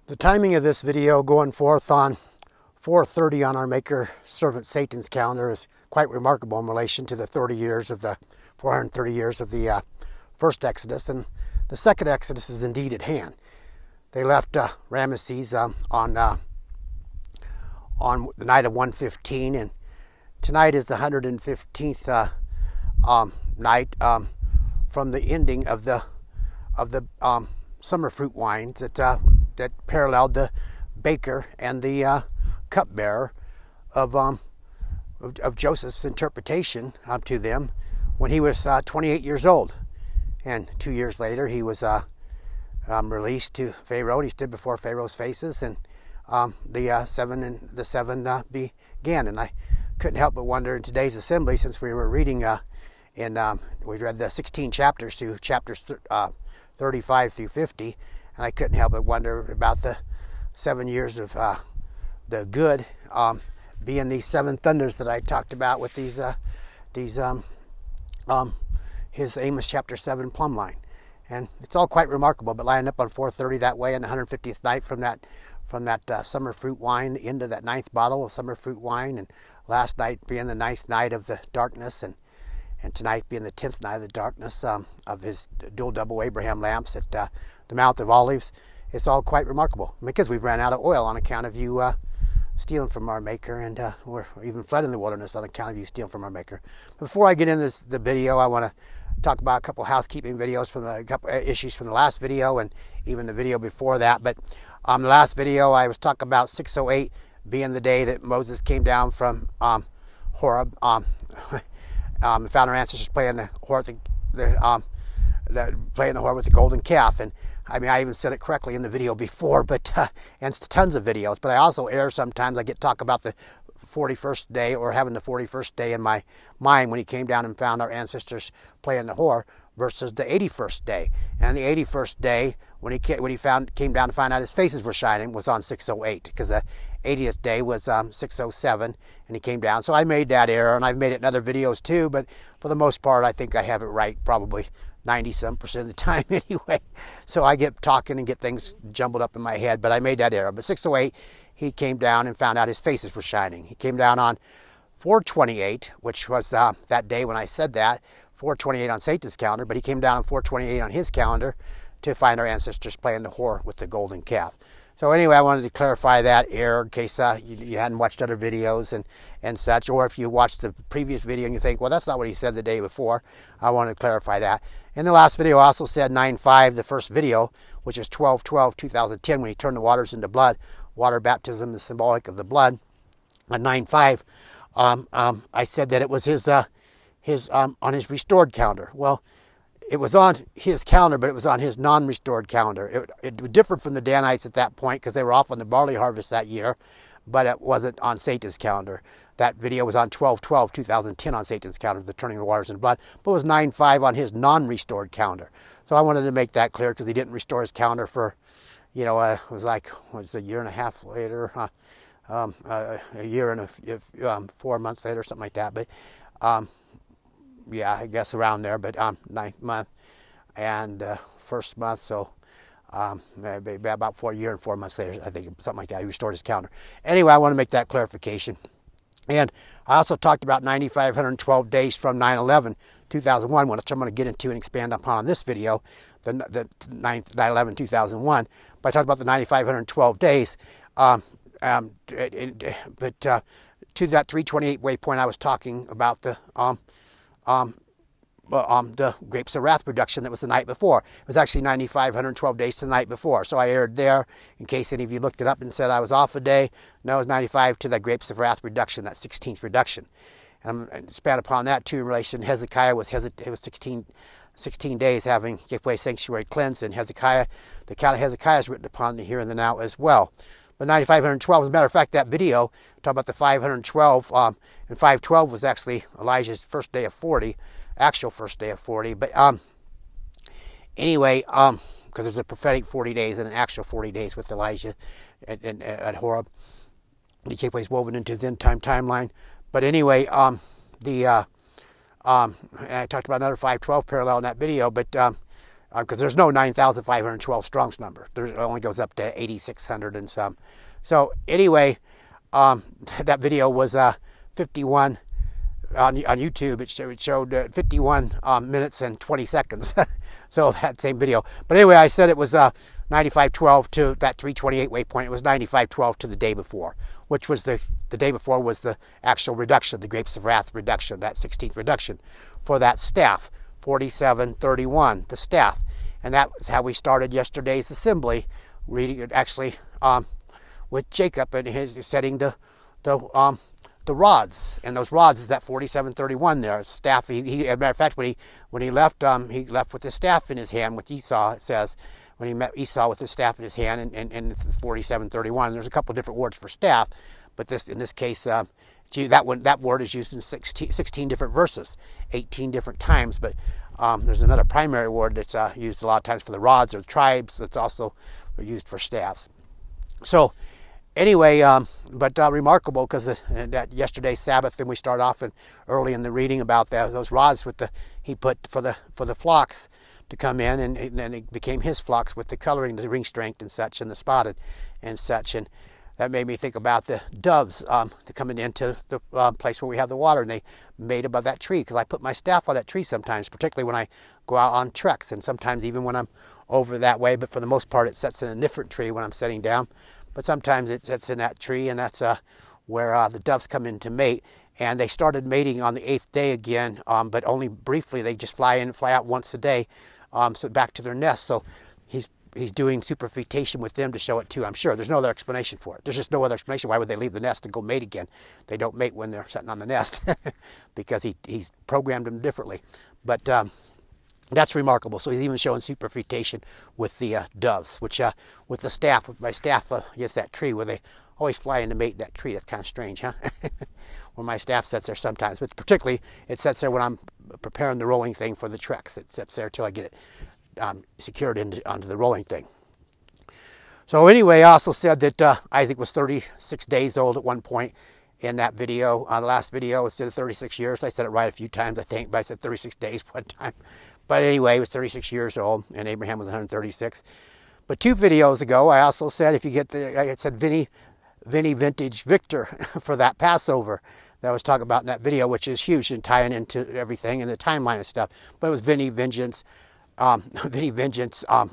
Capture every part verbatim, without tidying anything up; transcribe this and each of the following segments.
The timing of this video going forth on four thirty on our Maker Servant Satan's calendar is quite remarkable in relation to the thirty years of the four hundred thirty years of the uh, first Exodus, and the second Exodus is indeed at hand. They left uh, Ramesses um, on uh, on the night of one fifteen, and tonight is the one hundred fifteenth uh, um, night um, from the ending of the of the um, summer fruit wines that uh, that paralleled the baker and the uh, cupbearer of, um, of of Joseph's interpretation um, to them when he was uh, twenty-eight years old, and two years later he was uh, um, released to Pharaoh. And he stood before Pharaoh's faces, and um, the uh, seven and the seven uh, began. And I couldn't help but wonder in today's assembly, since we were reading uh, in um, we read the sixteen chapters to chapters th uh, thirty-five through fifty. And I couldn't help but wonder about the seven years of uh, the good um, being these seven thunders that I talked about with these uh, these um, um, his Amos chapter seven plumb line, and it's all quite remarkable. But lining up on four thirty that way, on the one hundred fiftieth night from that from that uh, summer fruit wine, the end of that ninth bottle of summer fruit wine, and last night being the ninth night of the darkness, and and tonight being the tenth night of the darkness um, of his dual double Abraham lamps at uh, the Mount of Olives. It's all quite remarkable because we've ran out of oil on account of you uh, stealing from our Maker, and uh, we're even fled in the wilderness on account of you stealing from our Maker. Before I get into this, the video, I want to talk about a couple housekeeping videos from the a couple issues from the last video and even the video before that. But um, the last video I was talking about six oh eight being the day that Moses came down from um, Horeb. Um, um, found our ancestors playing the Horeb, the, the, um, the playing the Horeb with the golden calf, and I mean, I even said it correctly in the video before, but uh, and tons of videos. But I also err sometimes. I get to talk about the forty-first day, or having the forty-first day in my mind when he came down and found our ancestors playing the whore, versus the eighty-first day. And the eighty-first day, when he came, when he found came down to find out his faces were shining, was on six oh eight, because the eightieth day was um, six oh seven, and he came down. So I made that error, and I've made it in other videos too. But for the most part, I think I have it right, probably ninety some percent of the time anyway. So I get talking and get things jumbled up in my head, but I made that error. But six oh eight, he came down and found out his faces were shining. He came down on four twenty-eight, which was uh, that day when I said that, four twenty-eight on Satan's calendar, but he came down on four twenty-eight on his calendar to find our ancestors playing the whore with the golden calf. So anyway, I wanted to clarify that error in case uh, you, you hadn't watched other videos and, and such, or if you watched the previous video and you think, well, that's not what he said the day before. I wanted to clarify that. In the last video, I also said nine five, the first video, which is twelve twelve two thousand ten, when he turned the waters into blood. Water baptism is symbolic of the blood. On nine five, um, um, I said that it was his, uh, his um, on his restored calendar. Well, it was on his calendar, but it was on his non-restored calendar. It, it was different from the Danites at that point because they were off on the barley harvest that year, but it wasn't on Satan's calendar. That video was on twelve twelve two thousand ten on Satan's calendar, the turning of the waters into blood, but it was nine five on his non-restored calendar. So I wanted to make that clear because he didn't restore his calendar for, you know, uh, it was like, what was it, a year and a half later, uh, um, uh, a year and a, um, four months later, something like that. But um, yeah, I guess around there, but um, ninth month and uh, first month, so um, maybe about four year and four months later, I think, something like that, he restored his calendar. Anyway, I want to make that clarification. And I also talked about nine thousand five hundred twelve days from nine eleven two thousand one, which I'm going to get into and expand upon in this video, the, the nine eleven two thousand one. But I talked about the nine thousand five hundred twelve days. Um, um, it, it, but uh, to that three twenty-eight waypoint, I was talking about the um, um, um, the Grapes of Wrath production that was the night before. It was actually nine thousand five hundred twelve days the night before. So I erred there in case any of you looked it up and said I was off a day. No, it was ninety-five to the Grapes of Wrath reduction, that sixteenth reduction. And I'm span upon that too in relation. Hezekiah was it was sixteen, sixteen days having Gateway Sanctuary cleansed, and Hezekiah, the account of Hezekiah is written upon the here and the now as well. But nine thousand five hundred twelve, as a matter of fact, that video talking about the five hundred twelve, um, and five twelve was actually Elijah's first day of forty, actual first day of forty. But um, anyway, um, because there's a prophetic forty days and an actual forty days with Elijah at, at, at Horeb. The Gateway is woven into his end time timeline. But anyway, um, the uh, um, I talked about another five twelve parallel in that video, but um, because uh, there's no nine thousand five hundred twelve Strong's number. There, it only goes up to eighty-six hundred and some. So anyway, um, that video was uh, fifty-one on, on YouTube. It showed, it showed uh, fifty-one um, minutes and twenty seconds. So that same video. But anyway, I said it was uh, ninety-five twelve to that three twenty-eight waypoint. It was ninety-five twelve to the day before, which was the, the day before was the actual reduction, the Grapes of Wrath reduction, that sixteenth reduction for that staff, forty-seven thirty-one, the staff. And that was how we started yesterday's assembly, reading it actually um, with Jacob and his setting the, the, um, the rods. And those rods is that forty-seven thirty-one there. Staff, he, he, as a matter of fact, when he, when he left, um, he left with his staff in his hand with Esau, it says, when he met Esau with his staff in his hand, and, and, and forty-seven thirty-one. There's a couple of different words for staff, but this in this case, uh, that one that word is used in sixteen, sixteen different verses, eighteen different times. But um, there's another primary word that's uh, used a lot of times for the rods or the tribes. That's also used for staffs. So anyway, um, but uh, remarkable because that yesterday's Sabbath, and we start off in, early in the reading about that, those rods with the he put for the for the flocks to come in, and, and then it became his flocks with the coloring, the ring strength and such, and the spotted and such. And that made me think about the doves um, coming into the uh, place where we have the water, and they made above that tree, because I put my staff on that tree sometimes, particularly when I go out on treks, and sometimes even when I'm over that way. But for the most part, it sets in a different tree when I'm setting down. But sometimes it sets in that tree, and that's uh, where uh, the doves come in to mate. And they started mating on the eighth day again, um, but only briefly. They just fly in and fly out once a day. Um, so back to their nest. So he's he's doing superfetation with them to show it too. I'm sure there's no other explanation for it. There's just no other explanation. Why would they leave the nest and go mate again? They don't mate when they're sitting on the nest because he he's programmed them differently. But um, that's remarkable. So he's even showing superfetation with the uh, doves, which uh, with the staff, with my staff uh, against that tree, where they always fly in to mate in that tree. That's kind of strange, huh? Where my staff sits there sometimes, but particularly it sits there when I'm preparing the rolling thing for the treks. It sits there till I get it um, secured into, onto the rolling thing. So anyway, I also said that uh, Isaac was thirty-six days old at one point in that video. Uh, the last video was said thirty-six years. I said it right a few times, I think, but I said thirty-six days one time. But anyway, he was thirty-six years old, and Abraham was one hundred thirty-six. But two videos ago, I also said if you get the, I said Vinny, Vinny Vintage Victor for that Passover that I was talking about in that video, which is huge and tying into everything and the timeline and stuff. But it was Vinny Vengeance, um, Vinny Vengeance, um,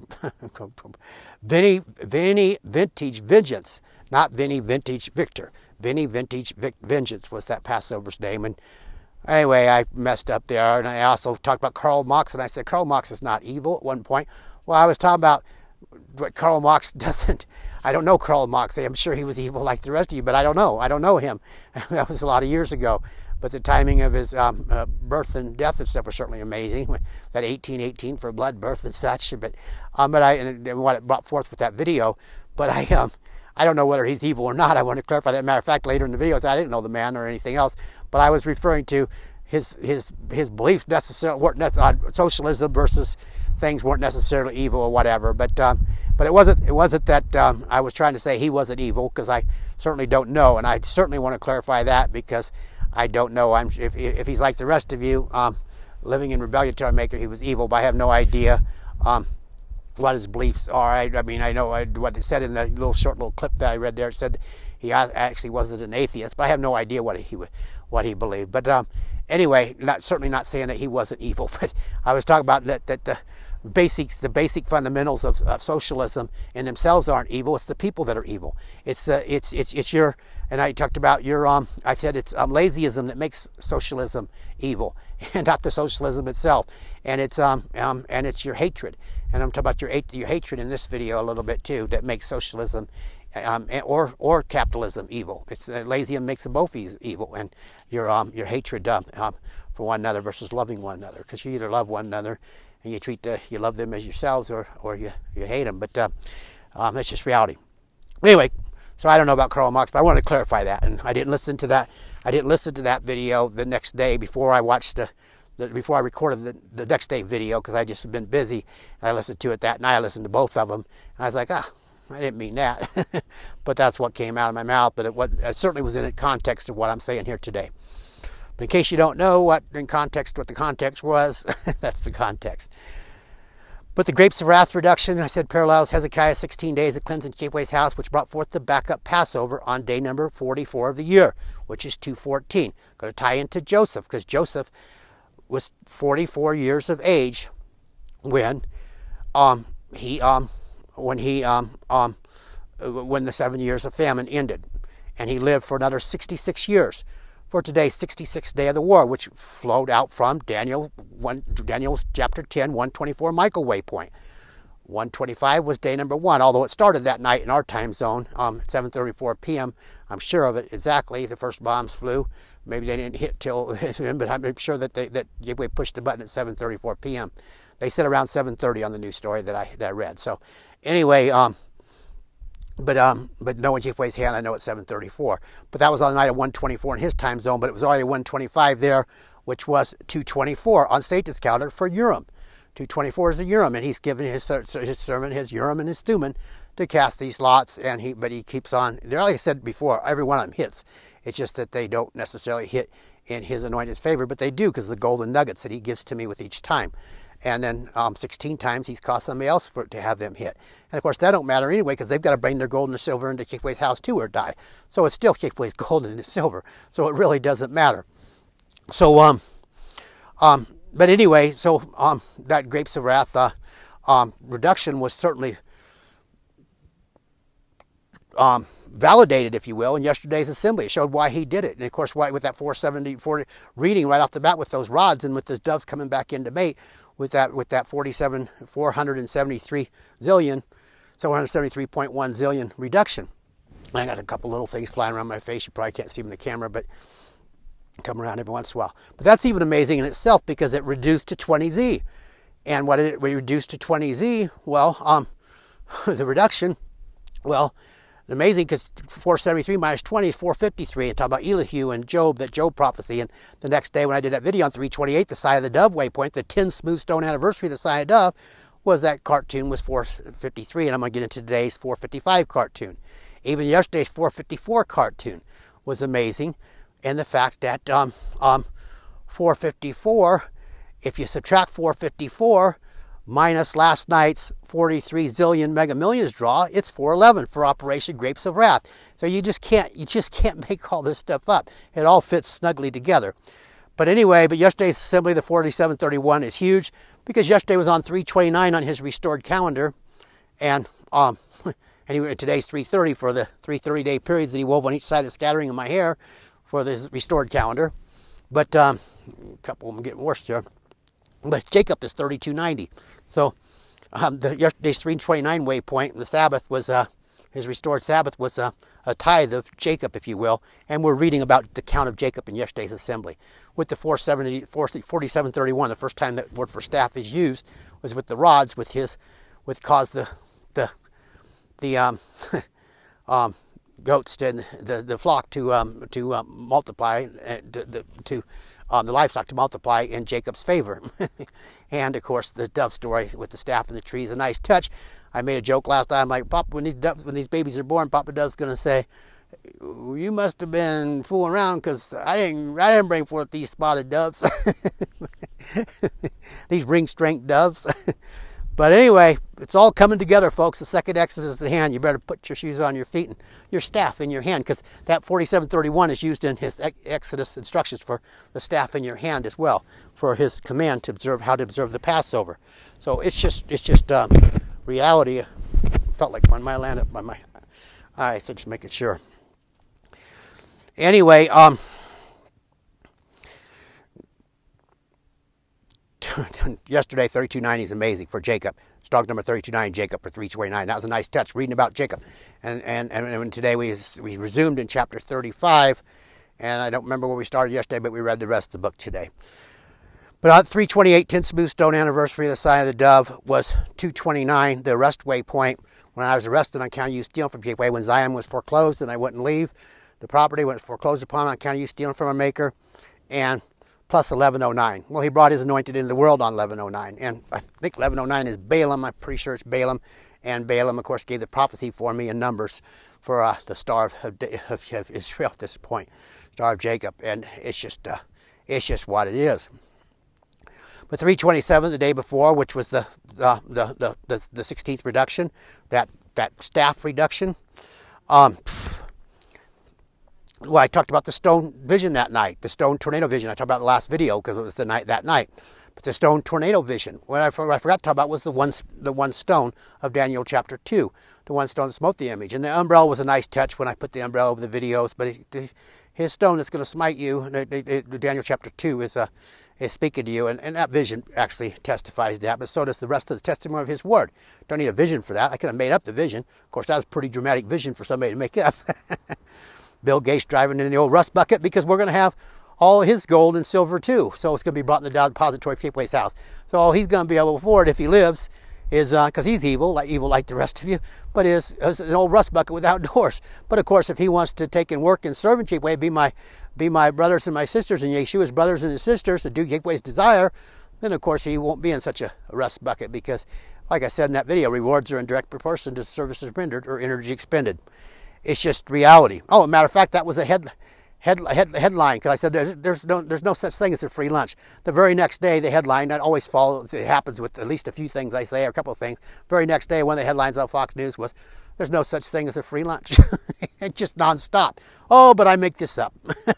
Vinny, Vinny Vintage Vengeance, not Vinny Vintage Victor. Vinny Vintage Vic Vengeance was that Passover's name. And anyway, I messed up there. And I also talked about Karl Marx, and I said Karl Marx is not evil at one point. Well, I was talking about what Karl Marx doesn't. I don't know Karl Marx. I'm sure he was evil like the rest of you, but I don't know. I don't know him. That was a lot of years ago. But the timing of his um, uh, birth and death and stuff was certainly amazing. That eighteen eighteen for blood birth and such. But um, but I and what it brought forth with that video. But I um I don't know whether he's evil or not. I want to clarify that. Matter of fact, later in the video, I didn't know the man or anything else. But I was referring to his his his beliefs necessarily weren't necessarily on socialism versus things weren't necessarily evil or whatever. But um, but it wasn't it wasn't that um, I was trying to say he wasn't evil, because I certainly don't know, and I certainly want to clarify that, because I don't know. I'm if if he's like the rest of you, um, living in rebellion to our Maker, he was evil. But I have no idea um, what his beliefs are. I, I mean, I know I, what it said in the little short little clip that I read there. It said he actually wasn't an atheist, but I have no idea what he what he believed. But um, anyway, not certainly not saying that he wasn't evil. But I was talking about that that the basics, the basic fundamentals of, of socialism in themselves aren't evil. It's the people that are evil. It's uh, it's it's it's your, and I talked about your um I said it's um, lazyism that makes socialism evil, and not the socialism itself. And it's um um and it's your hatred. And I'm talking about your your hatred in this video a little bit too, that makes socialism um or or capitalism evil. It's uh, lazyism makes them both evil, and your um your hatred um, um for one another versus loving one another, because you either love one another and you treat the, you love them as yourselves, or or you you hate them. But uh, um, that's just reality. Anyway, so I don't know about Karl Marx, but I wanted to clarify that. And I didn't listen to that. I didn't listen to that video the next day before I watched the, the before I recorded the, the next day video, because I just had been busy. I listened to it that night. I listened to both of them, and I was like, ah, I didn't mean that. But that's what came out of my mouth. But it, was, it certainly was in the context of what I'm saying here today. But in case you don't know what in context what the context was, that's the context. But the grapes of wrath reduction, I said, parallels Hezekiah's sixteen days of cleansing Yahweh's house, which brought forth the backup Passover on day number forty-four of the year, which is two fourteen. Going to tie into Joseph, because Joseph was forty-four years of age when um, he um, when he um, um, when the seven years of famine ended, and he lived for another sixty-six years. For today's sixty-sixth day of the war, which flowed out from Daniel one, Daniel's chapter ten, one twenty-four Michael waypoint. one twenty-five was day number one, although it started that night in our time zone, um, seven thirty-four p m I'm sure of it exactly. The first bombs flew. Maybe they didn't hit till, but I'm sure that they, that Yahweh pushed the button at seven thirty-four p m They said around seven thirty on the news story that I that I read. So anyway, um, But um, but knowing Yahweh's hand, I know it's seven thirty-four. But that was on the night of one twenty-four in his time zone, but it was already one twenty-five there, which was two twenty-four on Satan's calendar for Urim. two twenty-four is the Urim, and he's given his his sermon, his Urim and his Thummim, to cast these lots. And he, but he keeps on. Like I said before, every one of them hits. It's just that they don't necessarily hit in his anointed's favor, but they do because of the golden nuggets that he gives to me with each time. And then um, sixteen times he's caused somebody else for, to have them hit. And of course, that don't matter anyway, because they've got to bring their gold and their silver into Yahweh's house too or die. So it's still Yahweh's gold and his silver. So it really doesn't matter. So, um, um, but anyway, so um, that grapes of wrath uh, um, reduction was certainly um, validated, if you will, in yesterday's assembly. It showed why he did it. And of course, why with that four seventy, forty reading right off the bat with those rods and with those doves coming back into mate, with that with that forty-seven, four hundred seventy-three zillion, so one hundred seventy-three point one zillion reduction. I got a couple little things flying around my face. You probably can't see them in the camera, but come around every once in a while. But that's even amazing in itself because it reduced to twenty Z. And what did it reduce to twenty Z? Well, um, the reduction, well, amazing because four seventy-three minus twenty is four fifty-three. And talking about Elihu and Job, that Job prophecy. And the next day when I did that video on three twenty-eight, the Sigh of the Dove waypoint, the ten smooth stone anniversary of the Sigh of the Dove, was that cartoon was four fifty-three. And I'm going to get into today's four fifty-five cartoon. Even yesterday's four fifty-four cartoon was amazing. And the fact that um, um, four fifty-four, if you subtract four fifty-four, minus last night's forty-three zillion mega millions draw, it's four eleven for Operation Grapes of Wrath. So you just can't you just can't make all this stuff up. It all fits snugly together. But anyway, but yesterday's assembly, the forty-seven thirty-one, is huge because yesterday was on three twenty-nine on his restored calendar, and um, anyway, today's three thirty for the three thirty day periods that he wove on each side of the scattering of my hair for the restored calendar. But um, a couple of them getting worse here. But Jacob is thirty-two ninety. So um, the yesterday's three twenty-nine waypoint, the Sabbath was, uh, his restored Sabbath was uh, a tithe of Jacob, if you will. And we're reading about the count of Jacob in yesterday's assembly. With the four seventy, forty-seven thirty-one, the first time that word for staff is used was with the rods, with his, with caused the, the, the um, um, goats and the, the flock to, um, to um, multiply, uh, to, to Um, the livestock to multiply in Jacob's favor. And of course the dove story with the staff and the tree is a nice touch. I made a joke last time, like, Papa, when these doves, when these babies are born, Papa Dove's going to say, you must have been fooling around because I didn't, I didn't bring forth these spotted doves. These ring strength doves. But anyway, it's all coming together, folks. The second Exodus is at hand. You better put your shoes on your feet and your staff in your hand, because that forty-seven thirty-one is used in his Exodus instructions for the staff in your hand as well, for his command to observe how to observe the Passover. So it's just it's just um, reality. Felt like one might land up by my eye, so just making sure. Anyway, um. Yesterday, thirty-two ninety is amazing for Jacob. Stock number thirty-two ninety, Jacob for three twenty-nine. That was a nice touch, reading about Jacob. And and, and today we, we resumed in chapter thirty-five. And I don't remember where we started yesterday, but we read the rest of the book today. But on three twenty-eight, tenth smooth stone anniversary of the Sigh of the Dove was two twenty-nine, the arrest waypoint. When I was arrested on account of you stealing from Gateway, when Zion was foreclosed and I wouldn't leave the property, when it was foreclosed upon on account of you stealing from a maker. And plus eleven oh nine. Well, he brought his anointed into the world on eleven oh nine. And I think eleven oh nine is Balaam. I'm pretty sure it's Balaam. And Balaam, of course, gave the prophecy for me in Numbers for uh, the star of, of, of Israel at this point. Star of Jacob. And it's just, uh, it's just what it is. But three twenty-seven the day before, which was the uh, the, the the the sixteenth reduction, that that staff reduction. Um, well, I talked about the stone vision that night, the stone tornado vision. I talked about it in the last video because it was the night that night. But the stone tornado vision, what I, what I forgot to talk about was the one the one stone of Daniel chapter two, the one stone that smote the image. And the umbrella was a nice touch when I put the umbrella over the videos. But it, his stone that's going to smite you, Daniel chapter two, is uh, is speaking to you, and, and that vision actually testifies that. But so does the rest of the testimony of his word. Don't need a vision for that. I could have made up the vision. Of course, that was a pretty dramatic vision for somebody to make up. Bill Gates driving in the old rust bucket because we're going to have all his gold and silver too. So it's going to be brought in the depository of Capeway's house. So all he's going to be able to afford if he lives is, because uh, he's evil, like evil like the rest of you, but is, is an old rust bucket without doors. But of course, if he wants to take and work and serve in Capeway, be my, be my brothers and my sisters and Yeshua's brothers and his sisters to do Capeway's desire, then of course he won't be in such a rust bucket because, like I said in that video, rewards are in direct proportion to services rendered or energy expended. It's just reality. Oh, as a matter of fact, that was a head, head, head headline because I said there's, there's no there's no such thing as a free lunch. The very next day, the headline that always follows. It happens with at least a few things I say, or a couple of things. Very next day, one of the headlines on Fox News was, "There's no such thing as a free lunch." It's just nonstop. Oh, but I make this up.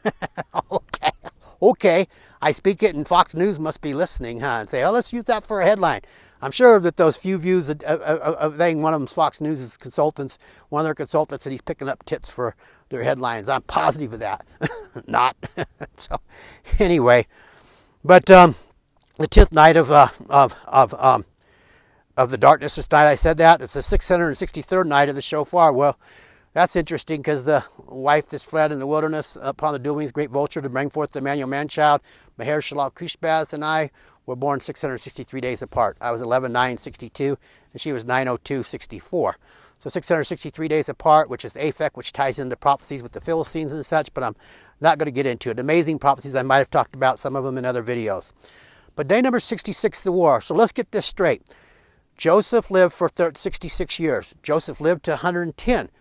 okay, okay. I speak it, and Fox News must be listening, huh? And say, "Oh, let's use that for a headline." I'm sure that those few views of, of, of thing, one of them's Fox News' consultants, one of their consultants, and he's picking up tips for their headlines. I'm positive of that. Not. So, anyway, but um, the tenth night of uh, of of um, of the darkness this night, I said that it's the six hundred sixty-third night of the shofar. Well, that's interesting because the wife that's fled in the wilderness upon the dual wings great vulture to bring forth the Emmanuel man-child, Meher Shalal Kushbaz, and I were born six hundred sixty-three days apart. I was eleven nine sixty-two, and she was nine oh two sixty-four. So six hundred sixty-three days apart, which is Aphek, which ties into prophecies with the Philistines and such, but I'm not going to get into it. Amazing prophecies. I might have talked about some of them in other videos. But day number sixty-six of the war. So let's get this straight. Joseph lived for sixty-six years. Joseph lived to one hundred ten.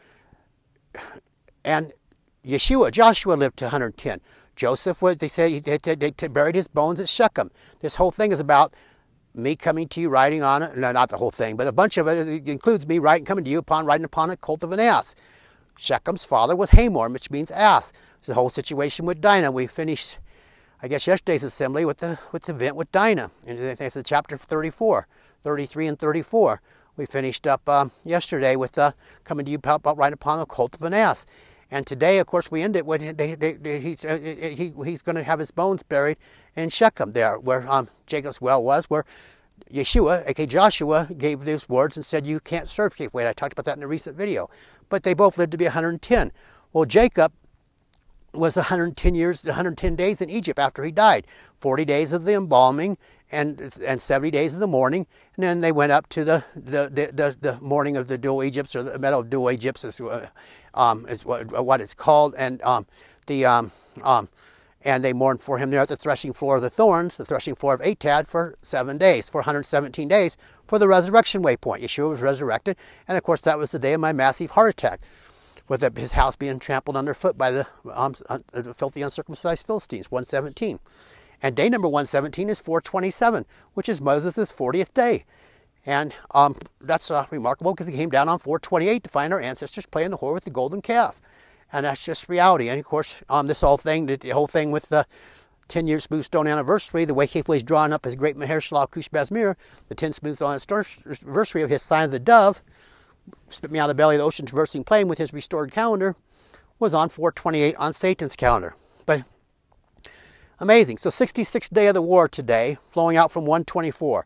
And Yeshua, Joshua lived to one hundred ten. Joseph was, they say, they, they, they buried his bones at Shechem. This whole thing is about me coming to you riding on it. No, not the whole thing, but a bunch of it, it includes me riding, coming to you upon riding upon a colt of an ass. Shechem's father was Hamor, which means ass. It's the whole situation with Dinah. We finished, I guess, yesterday's assembly with the with the event with Dinah. And it's the chapter thirty-four, thirty-three and thirty-four. We finished up uh, yesterday with uh, coming to you about riding upon a colt of an ass. And today, of course, we end it with they, they, they, he's, uh, he, he's going to have his bones buried in Shechem there, where um, Jacob's well was, where Yeshua, aka Joshua, gave these words and said, you can't serve Capeway. I talked about that in a recent video. But they both lived to be one hundred ten. Well, Jacob was one hundred ten years, one hundred ten days in Egypt after he died. forty days of the embalming and and seventy days of the mourning. And then they went up to the the the, the, the mourning of the dual Egypts, or the meadow of dual Egypts is, uh, um, is what, what it's called. And um, the um, um, and they mourned for him there at the threshing floor of the thorns, the threshing floor of Atad, for seven days, for one hundred seventeen days, for the resurrection waypoint. Yeshua was resurrected, and of course that was the day of my massive heart attack, with his house being trampled underfoot by the um, filthy uncircumcised Philistines, one seventeen. And day number one seventeen is four twenty-seven, which is Moses' fortieth day. And um, that's uh, remarkable because he came down on four twenty-eight to find our ancestors playing the whore with the golden calf. And that's just reality. And of course, um, this whole thing, the whole thing with the ten year smooth stone anniversary, the way Capeway's drawing up his great Meher Shalal Kushbaz mirror, the ten smooth stone anniversary of his sign of the dove, spit me out of the belly of the ocean traversing plain with his restored calendar, was on four twenty-eight on Satan's calendar. But amazing. So sixty-sixth day of the war today, flowing out from one twenty-four.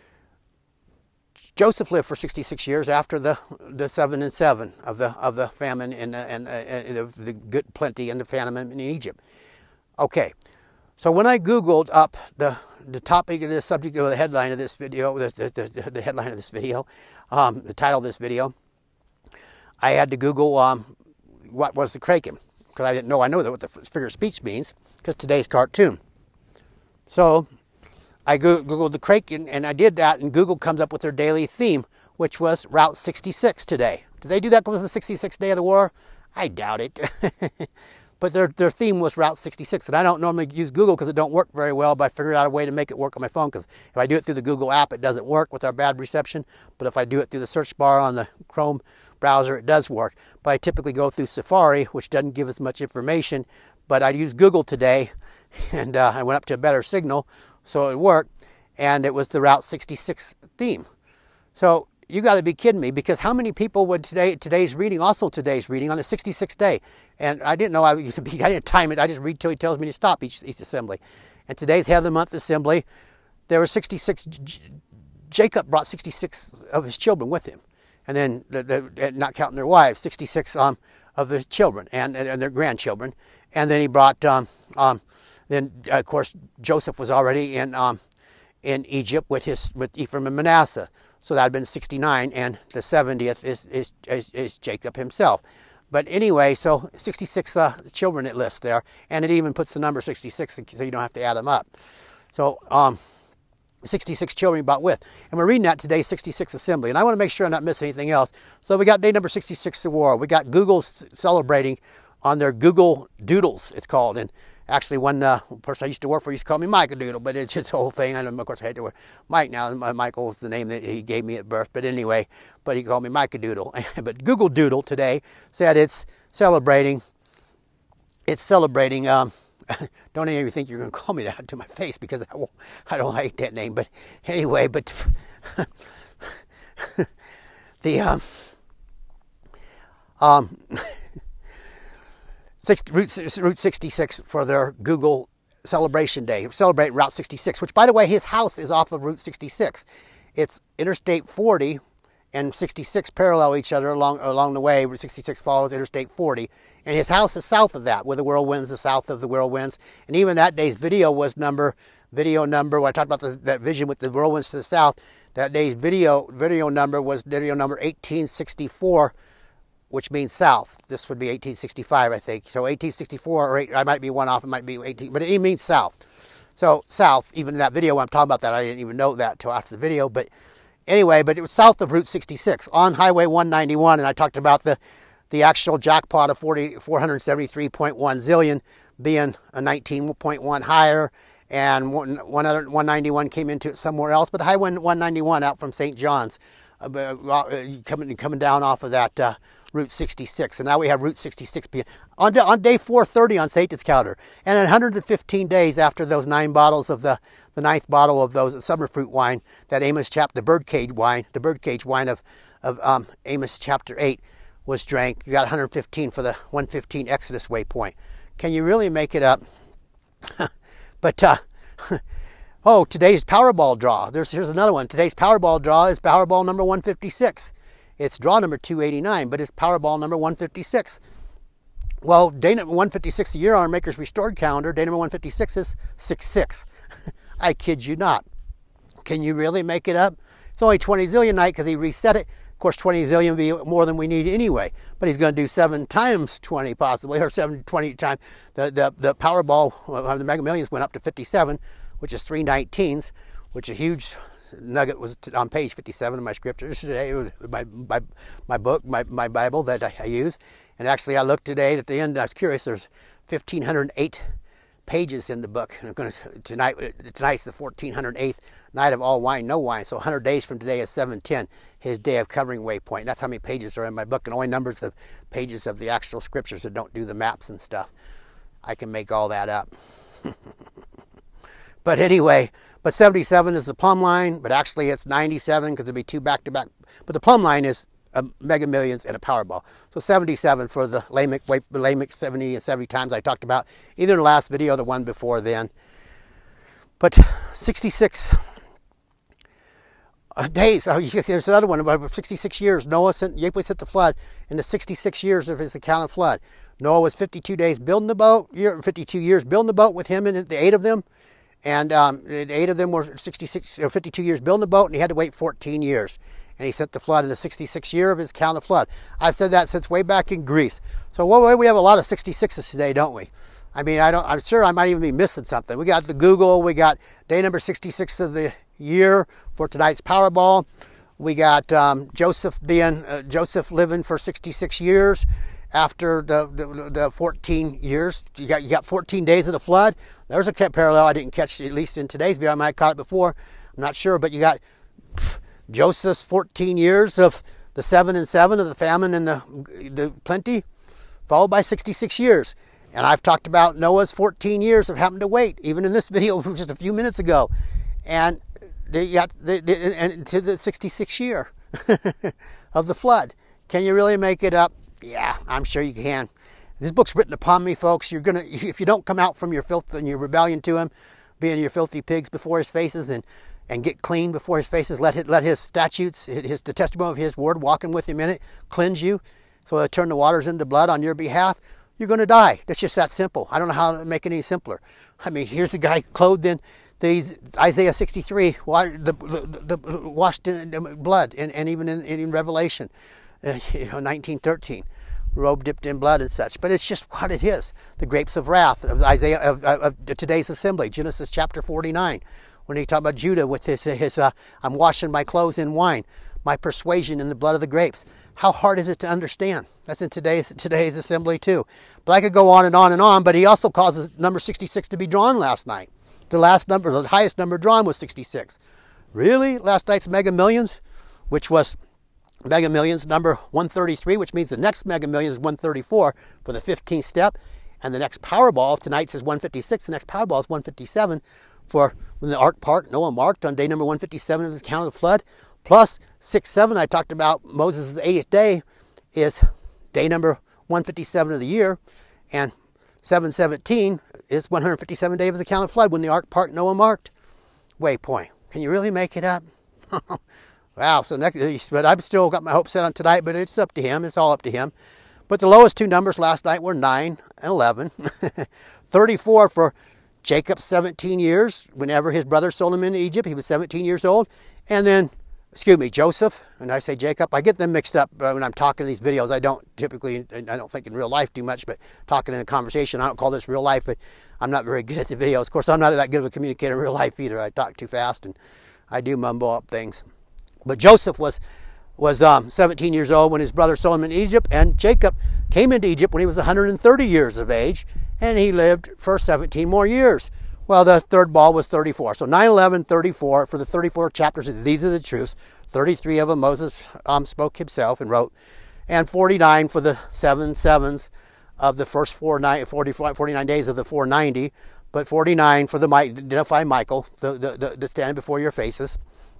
Joseph lived for sixty-six years after the the seven and seven of the of the famine and and, and, and the good plenty and the famine in Egypt. Okay, so when I googled up the the topic of the subject of the headline of this video, the the, the headline of this video, um, the title of this video, I had to Google um, what was the kraken, because I didn't know I know what the figure of speech means, because today's cartoon. So I Googled the kraken, and I did that, and Google comes up with their daily theme, which was Route sixty-six today. Did they do that because it was the sixty-sixth day of the war? I doubt it. but their, their theme was Route sixty-six. And I don't normally use Google because it don't work very well, but I figured out a way to make it work on my phone, because if I do it through the Google app, it doesn't work with our bad reception. But if I do it through the search bar on the Chrome browser, it does work. But I typically go through Safari, which doesn't give as much information. But I used Google today, and uh, I went up to a better signal, so it worked. And it was the Route sixty-six theme. So you got to be kidding me, because how many people would today today's reading, also today's reading on the sixty-sixth day, and I didn't know I, I didn't time it. I just read till he tells me to stop each, each assembly. And today's head of the month assembly, there were sixty-six. Jacob brought sixty-six of his children with him, and then the, the, not counting their wives, sixty-six um, of his children and, and their grandchildren. And then he brought um, um, then of course Joseph was already in um, in Egypt with his with Ephraim and Manasseh. So that had been sixty-nine, and the seventieth is, is, is, is Jacob himself. But anyway, so sixty-six uh, children it lists there, and it even puts the number sixty-six so you don't have to add them up. So um, sixty-six children he brought with. And we're reading that today, sixty-six assembly. And I want to make sure I'm not missing anything else. So we got day number sixty-six of war. We got Google celebrating on their Google Doodles, it's called. And actually, one uh, person I used to work for used to call me Mike Doodle, but it's just a whole thing. And of course, I had to wear Mike now. Michael is the name that he gave me at birth. But anyway, but he called me Mike Doodle. But Google Doodle today said it's celebrating. It's celebrating. Um, don't even think you're going to call me that to my face, because I, won't, I don't like that name. But anyway, but the um, um. Six, Route, Route sixty-six for their Google celebration day. Celebrate Route sixty-six, which, by the way, his house is off of Route sixty-six. It's Interstate forty and sixty-six parallel each other along along the way. Route sixty-six follows Interstate forty, and his house is south of that, where the whirlwinds is south of the whirlwinds. And even that day's video was number video number. When I talked about the, that vision with the whirlwinds to the south, that day's video video number was video number eighteen sixty-four. Which means south. This would be eighteen sixty-five, I think. So eighteen sixty-four, or eight, I might be one off, it might be eighteen, but it means south. So south, even in that video when I'm talking about that, I didn't even know that until after the video. But anyway, but it was south of Route sixty-six on Highway one ninety-one, and I talked about the, the actual jackpot of four hundred seventy-three point one zillion being a nineteen point one higher, and one, one other one ninety-one came into it somewhere else. But Highway one ninety-one out from Saint John's, uh, coming, coming down off of that uh, Route sixty-six, and now we have Route sixty-six being on, on day four thirty on Satan's calendar, and one hundred fifteen days after those nine bottles of the the ninth bottle of those summer fruit wine, that Amos chapter, the birdcage wine, the birdcage wine of of um, Amos chapter eight was drank. You got one hundred fifteen for the one fifteen Exodus waypoint. Can you really make it up? But uh, oh, today's Powerball draw. There's here's another one. Today's Powerball draw is Powerball number one fifty-six. It's draw number two eighty-nine, but it's Powerball number one fifty-six. Well, day number one fifty-six, a year on our Maker's Restored calendar, day number one fifty-six is six six. I kid you not. Can you really make it up? It's only twenty zillion night because he reset it. Of course, twenty zillion would be more than we need anyway, but he's going to do seven times twenty possibly, or seven, twenty times. The, the, the Powerball, uh, the Mega Millions went up to fifty-seven, which is three nineteens, which is a huge nugget. Was on page fifty-seven of my scriptures today. It was my, my, my book, my, my Bible that I, I use. And actually, I looked today at the end, I was curious, there's one thousand five hundred eight pages in the book. And I'm going to, tonight, tonight's the one thousand four hundred eighth night of all wine, no wine. So one hundred days from today is seven ten, his day of covering waypoint. That's how many pages are in my book, and only numbers the pages of the actual scriptures that don't do the maps and stuff. I can make all that up. But anyway, but seventy-seven is the plumb line, but actually it's ninety-seven because there'll be two back-to-back. But the plumb line is a Mega Millions and a Powerball. So seventy-seven for the Lamech, Lamech seventy and seventy times I talked about, either in the last video or the one before then. But sixty-six days, oh, there's another one, about sixty-six years. Noah sent, Yahweh sent the flood in the sixty-six years of his account of flood. Noah was fifty-two days building the boat, fifty-two years building the boat with him and the eight of them. And um, the eight of them were sixty-six or fifty-two years building the boat, and he had to wait fourteen years. And he sent the flood in the sixty-sixth year of his account of flood. I've said that since way back in Greece. So well, we have a lot of sixty-sixes today, don't we? I mean, I don't, I'm sure I might even be missing something. We got the Google. We got day number sixty-six of the year for tonight's Powerball. We got um, Joseph being uh, Joseph living for sixty-six years. after the, the, the fourteen years. You got, you got fourteen days of the flood. There's a parallel I didn't catch, at least in today's video. I might have caught it before. I'm not sure, but you got pff, Joseph's fourteen years of the seven and seven of the famine and the, the plenty, followed by sixty-six years. And I've talked about Noah's fourteen years of having to wait, even in this video just a few minutes ago. And they got the, the, and to the sixty-sixth year of the flood. Can you really make it up? Yeah, I'm sure you can. This book's written upon me, folks. You're gonna, if you don't come out from your filth and your rebellion to him, being your filthy pigs before his faces, and and get clean before his faces, let his, let his statutes, his the testimony of his word, walking with him in it, cleanse you, so they turn the waters into blood on your behalf. You're going to die. That's just that simple. I don't know how to make it any simpler. I mean, here's the guy clothed in these Isaiah sixty-three, the, the, the washed in blood, and, and even in, in Revelation, uh, you know, nineteen thirteen, robe dipped in blood and such. But it's just what it is. The grapes of wrath of Isaiah of, of, of today's assembly, Genesis chapter forty-nine, when he talked about Judah with his his uh, I'm washing my clothes in wine, my persuasion in the blood of the grapes. How hard is it to understand? That's in today's today's assembly too. But I could go on and on and on, but he also causes number sixty-six to be drawn last night. The last number, the highest number drawn was sixty-six. Really? Last night's Mega Millions, which was Mega Millions number one thirty-three, which means the next Mega Millions is one thirty-four for the fifteenth step. And the next Powerball, tonight's is one fifty-six. The next Powerball is one fifty-seven for when the Ark Park, Noah marked on day number one fifty-seven of his count of the flood. Plus six seven, I talked about Moses' eightieth day, is day number one fifty-seven of the year. And seven seventeen is one hundred fifty-seven day of his account of flood when the Ark Park, Noah marked. Waypoint. Can you really make it up? Wow. So next, but I've still got my hopes set on tonight, but it's up to him. It's all up to him. But the lowest two numbers last night were nine and eleven. thirty-four for Jacob's seventeen years. Whenever his brother sold him into Egypt, he was seventeen years old. And then, excuse me, Joseph, and I say Jacob, I get them mixed up when I'm talking in these videos. I don't typically, I don't think in real life too much, but talking in a conversation, I don't call this real life, but I'm not very good at the videos. Of course, I'm not that good of a communicator in real life either. I talk too fast and I do mumble up things. But Joseph was was um, seventeen years old when his brother sold him in Egypt, and Jacob came into Egypt when he was one hundred thirty years of age, and he lived for seventeen more years. Well, the third ball was thirty-four. So nine, eleven, thirty-four for the thirty-four chapters. These are the truths. thirty-three of them Moses um, spoke himself and wrote. And forty-nine for the seven sevens of the first four, nine, forty, forty-nine days of the four ninety. But forty-nine for the identify Michael, the, the, the, the stand before your faces.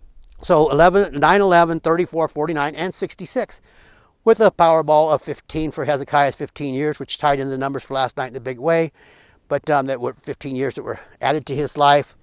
So eleven, nine, eleven, thirty-four, forty-nine, and sixty-six. With a Powerball of fifteen for Hezekiah's fifteen years, which tied in the numbers for last night in a big way. But um, that were fifteen years that were added to his life.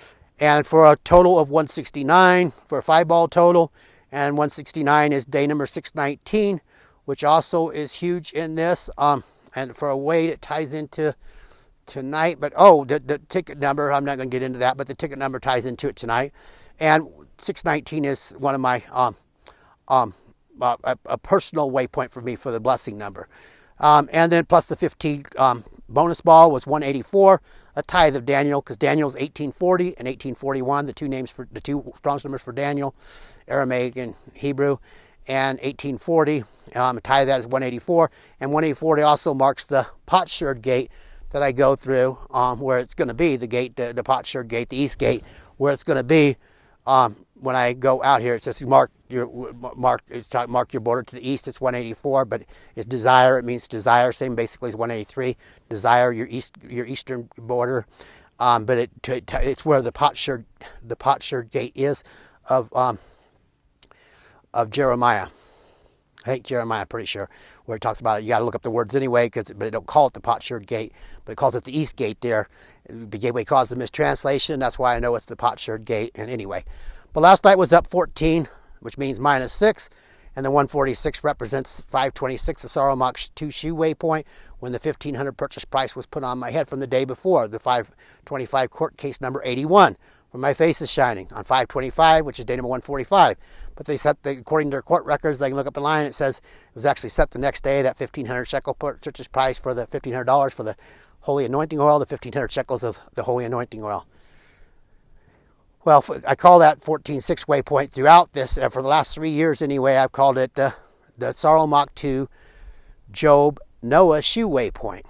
And for a total of one sixty-nine, for a five ball total. And one sixty-nine is day number six nineteen, which also is huge in this. Um, and for a weight, it ties into tonight. But, oh, the, the ticket number, I'm not going to get into that, but the ticket number ties into it tonight. And six nineteen is one of my, um, um, uh, a, a personal waypoint for me for the blessing number. Um, and then plus the fifteen um, bonus ball was one eighty-four, a tithe of Daniel, because Daniel's eighteen forty and eighteen forty-one, the two names for the two strongest numbers for Daniel, Aramaic and Hebrew, and eighteen forty, um, a tithe of that is one eighty-four, and one eighty-four also marks the potsherd gate that I go through, um, where it's going to be the gate, the, the potsherd gate, the east gate, where it's going to be. Um, when I go out here, it says mark your mark. It's talking, mark your border to the east. It's one eighty-four, but it's desire. It means desire. Same basically as one eighty-three. Desire your east, your eastern border. Um, but it it's where the potsherd the potsherd gate is of um, of Jeremiah. I think Jeremiah, I'm pretty sure, where it talks about it. You got to look up the words anyway, because but it don't call it the potsherd gate, but it calls it the east gate there. The gateway caused the mistranslation. That's why I know it's the potsherd gate. And anyway, but last night was up fourteen, which means minus six, and the one forty-six represents five twenty-six, the Saramach two shoe waypoint, when the fifteen hundred purchase price was put on my head from the day before, the five twenty-five court case number eighty-one, where my face is shining on five twenty-five, which is day number one forty-five. But they set, the, according to their court records, they can look up the line, it says it was actually set the next day, that fifteen hundred shekel purchase price for the fifteen hundred dollars for the holy anointing oil, the fifteen hundred shekels of the holy anointing oil. Well, I call that fourteen six waypoint throughout this, uh, for the last three years anyway. I've called it uh, the Saramach two Job, Noah shoe waypoint?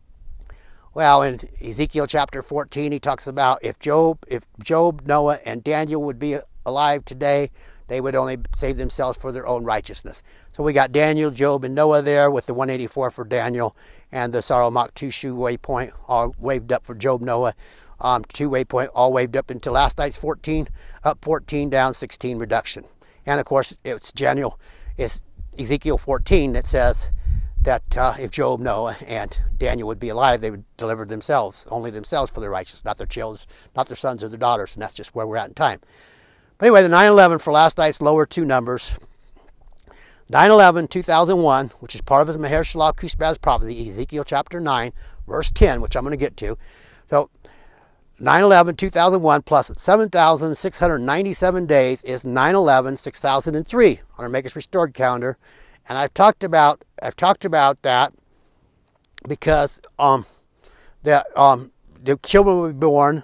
Well, in Ezekiel chapter fourteen, he talks about if Job, if Job, Noah, and Daniel would be alive today, they would only save themselves for their own righteousness. So we got Daniel, Job, and Noah there with the one eighty-four for Daniel and the Sorrow Mach two shoe waypoint all waved up for Job, Noah. Um, two waypoint all waved up until last night's fourteen, up fourteen, down sixteen reduction. And of course, it's Daniel, it's Ezekiel fourteen that says that uh, if Job, Noah, and Daniel would be alive, they would deliver themselves, only themselves for their righteousness, not their children, not their sons or their daughters, and that's just where we're at in time. But anyway, the nine eleven for last night's lower two numbers, nine eleven two thousand one, which is part of his Maher-Shalal-Kush-Baz prophecy, Ezekiel chapter nine, verse ten, which I'm going to get to. So nine eleven two thousand one plus seven thousand six hundred ninety-seven days is nine eleven six thousand three on our Maker's Restored calendar. And I've talked about I've talked about that because um that um the children will be born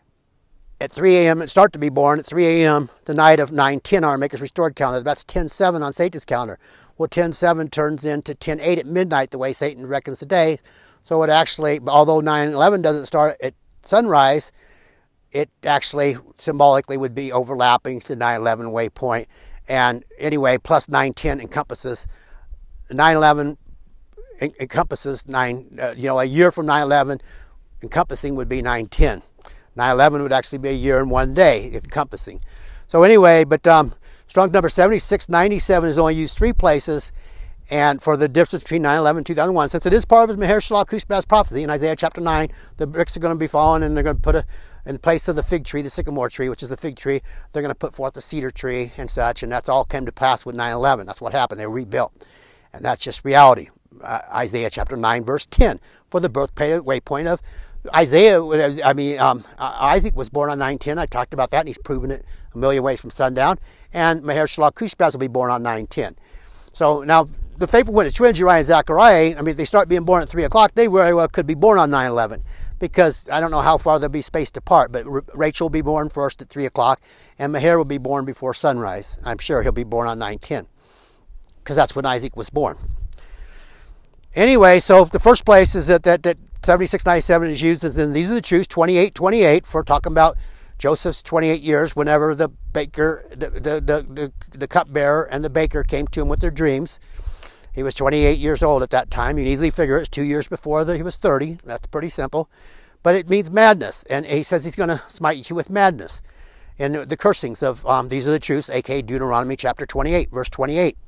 at three A M and start to be born at three A M the night of nine ten on our Maker's Restored calendar. That's ten seven on Satan's calendar. Well, ten seven turns into ten eight at midnight the way Satan reckons the day. So it actually, although nine eleven doesn't start at sunrise, it actually symbolically would be overlapping to the nine eleven waypoint. And anyway, plus nine ten encompasses nine eleven encompasses nine. Uh, you know, a year from nine eleven encompassing would be nine ten. nine eleven would actually be a year and one day encompassing. So anyway, but um, Strong's number seventy-six ninety-seven is only used three places, and for the difference between nine eleven and two thousand one, since it is part of his Maher-Shalal-Kush-Baz prophecy in Isaiah chapter nine, the bricks are going to be fallen, and they're going to put a in place of the fig tree, the sycamore tree, which is the fig tree, they're going to put forth the cedar tree and such, and that's all came to pass with nine eleven. That's what happened. They were rebuilt, and that's just reality. Uh, Isaiah chapter nine, verse ten, for the birth waypoint of Isaiah. I mean, um, Isaac was born on nine ten. I talked about that, and he's proven it a million ways from sundown. And Maher-Shalal-Kush-Baz will be born on nine ten. So now, the faithful witness twins, Uriah and Zechariah, I mean, if they start being born at three o'clock, they very well could be born on nine eleven. Because I don't know how far they'll be spaced apart, but Rachel will be born first at three o'clock, and Maher will be born before sunrise. I'm sure he'll be born on nine ten, because that's when Isaac was born. Anyway, so the first place is that, that, that seventy-six ninety-seven is used as in these are the truths, twenty-eight twenty-eight, for talking about Joseph's twenty-eight years, whenever the baker, the, the, the, the, the cupbearer and the baker came to him with their dreams. He was twenty-eight years old at that time. You can easily figure it's two years before the, he was thirty. That's pretty simple. But it means madness. And he says he's going to smite you with madness. And the cursings of um, these are the truths, a k a. Deuteronomy chapter twenty-eight, verse twenty-eight.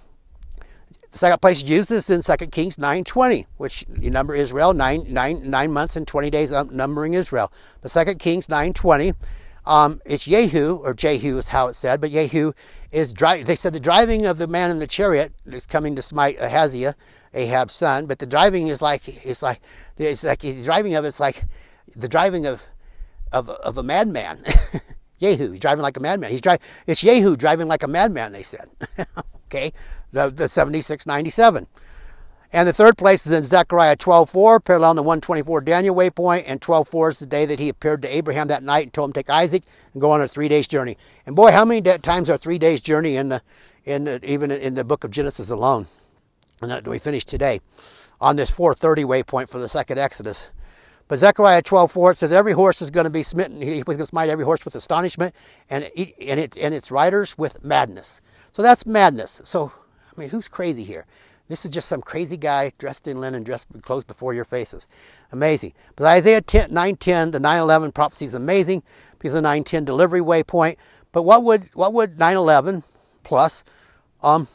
The second place used is in Second Kings nine twenty, which you number Israel, nine, nine, nine months and twenty days numbering Israel. But Second Kings nine twenty, um, it's Jehu, or Jehu is how it's said, but Jehu is driving. They said the driving of the man in the chariot is coming to smite Ahaziah, Ahab's son, but the driving is like, it's like, it's like the driving of it's like the driving of of, of a madman. Jehu, he's driving like a madman. He's driving. It's Jehu driving like a madman, they said. Okay, the, the seventy-six ninety-seven. And the third place is in Zechariah twelve four, paralleling the one twenty-four Daniel waypoint, and twelve four is the day that he appeared to Abraham that night and told him to take Isaac and go on a three days journey. And boy, how many times are three days journey in the in the, even in the book of Genesis alone? And we finished today on this four thirty waypoint for the second Exodus. But Zechariah twelve four, it says every horse is going to be smitten. He was going to smite every horse with astonishment, and it, and it and its riders with madness. So that's madness. So I mean, who's crazy here? This is just some crazy guy dressed in linen, dressed in clothes before your faces. Amazing. But Isaiah nine ten, the nine eleven prophecy is amazing because of the nine ten delivery waypoint. But what would what would nine eleven plus um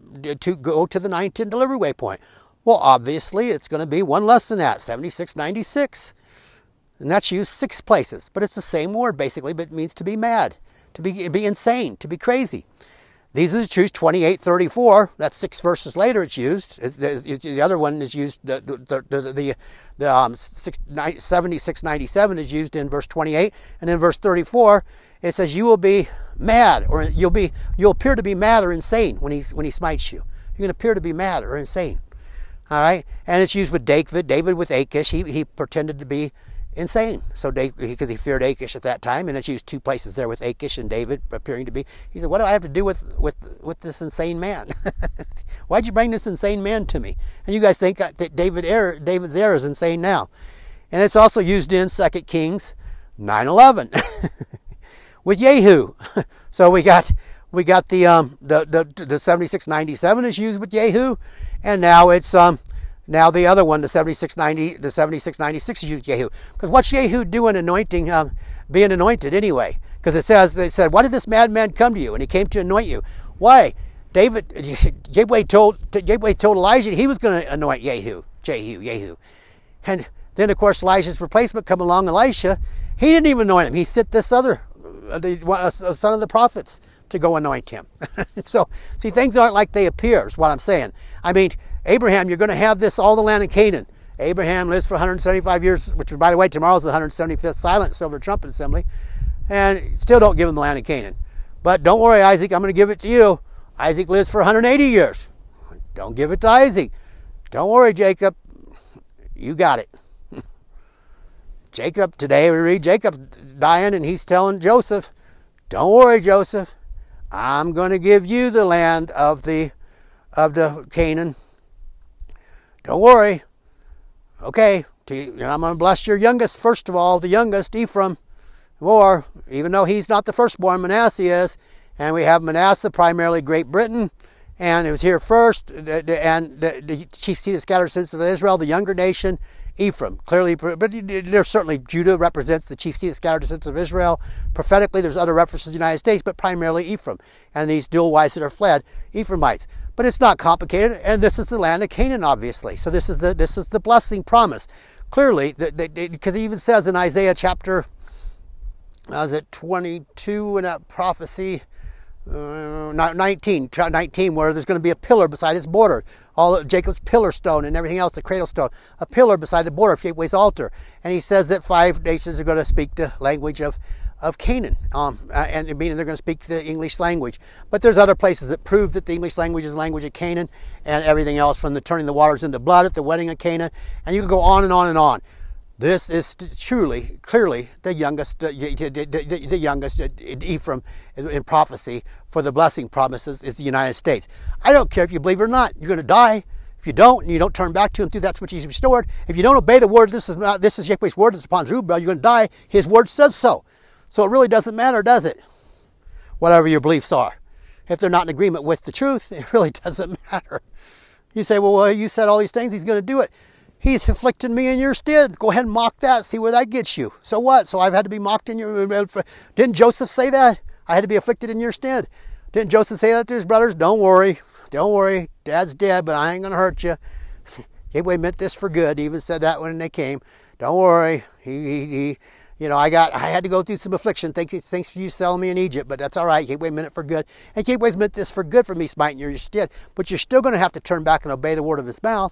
to go to the nine ten delivery waypoint? Well, obviously, it's going to be one less than that, seventy-six ninety-six. And that's used six places. But it's the same word, basically, but it means to be mad, to be, be insane, to be crazy. These are the truths, twenty-eight thirty-four. That's six verses later it's used. The other one is used, the, the, the, the, the um, seventy-six ninety-seven is used in verse twenty-eight. And in verse thirty-four, it says, you will be mad, or you'll be you'll appear to be mad or insane when he, when he smites you. You're going to appear to be mad or insane. All right? And it's used with David, David with Achish. He, he pretended to be insane, so because he feared Achish at that time, and it's used two places there with Achish and David appearing to be. He said, "What do I have to do with with with this insane man? Why'd you bring this insane man to me? And you guys think that David er, David's heir is insane now. And it's also used in Second Kings nine eleven with Jehu. So we got we got the um the the, the seventy-six ninety-seven is used with Jehu, and now it's um now the other one, the seventy-six ninety, the seventy-six ninety-six is used with Jehu. Because what's Jehu doing anointing, um, being anointed anyway? Because it says they said, why did this madman come to you? And he came to anoint you. Why? David, Jehu told Jehu told Elijah he was going to anoint Jehu, Jehu, Jehu, and then of course Elijah's replacement come along, Elisha. He didn't even anoint him. He sent this other, the a son of the prophets, to go anoint him. So see, things aren't like they appear. Is what I'm saying. I mean, Abraham, you're going to have this all the land of Canaan. Abraham lives for one hundred seventy-five years, which by the way, tomorrow's the one hundred seventy-fifth silent silver trumpet assembly, and still don't give him the land of Canaan. But don't worry, Isaac, I'm going to give it to you. Isaac lives for one hundred eighty years. Don't give it to Isaac. Don't worry, Jacob. You got it. Jacob, today we read Jacob dying, and he's telling Joseph, don't worry, Joseph. I'm going to give you the land of the of the Canaan. Don't worry. Okay, I'm going to bless your youngest, first of all, the youngest, Ephraim, more, even though he's not the firstborn, Manasseh is. And we have Manasseh, primarily Great Britain, and it was here first. And the, the chief seed of scattered descendants of Israel, the younger nation, Ephraim. Clearly, but there's certainly Judah represents the chief seed of scattered descendants of Israel. Prophetically, there's other references to the United States, but primarily Ephraim. And these dual wives that are fled, Ephraimites. But it's not complicated, and this is the land of Canaan, obviously. So this is the this is the blessing promise. Clearly, because it even says in Isaiah chapter, was it twenty-two in that prophecy? Uh, nineteen, nineteen, where there's going to be a pillar beside its border. All of Jacob's pillar stone and everything else, the cradle stone. A pillar beside the border of Yahweh's altar. And he says that five nations are going to speak the language of, of Canaan. Um, and meaning they're going to speak the English language. But there's other places that prove that the English language is the language of Canaan. And everything else, from the turning the waters into blood at the wedding of Canaan. And you can go on and on and on. This is truly, clearly, the youngest, the, the, the, the youngest Ephraim in prophecy for the blessing promises is the United States. I don't care if you believe it or not. You're going to die. If you don't, and you don't turn back to him through that's what he's restored. If you don't obey the word, this is not, this is Yahweh's word. It's upon Zerubbabel. You're going to die. His word says so. So it really doesn't matter, does it? Whatever your beliefs are, if they're not in agreement with the truth, it really doesn't matter. You say, well, well you said all these things. He's going to do it. He's afflicted me in your stead. Go ahead and mock that. See where that gets you. So what? So I've had to be mocked in your... Didn't Joseph say that? I had to be afflicted in your stead. Didn't Joseph say that to his brothers? Don't worry. Don't worry. Dad's dead, but I ain't going to hurt you. Yahweh meant this for good. He even said that when they came. Don't worry. He, he, he you know, I got, I had to go through some affliction. Thanks, thanks for you selling me in Egypt, but that's all right. Yahweh meant it for good. And Yahweh's meant this for good for me, smiting your stead. But you're still going to have to turn back and obey the word of his mouth.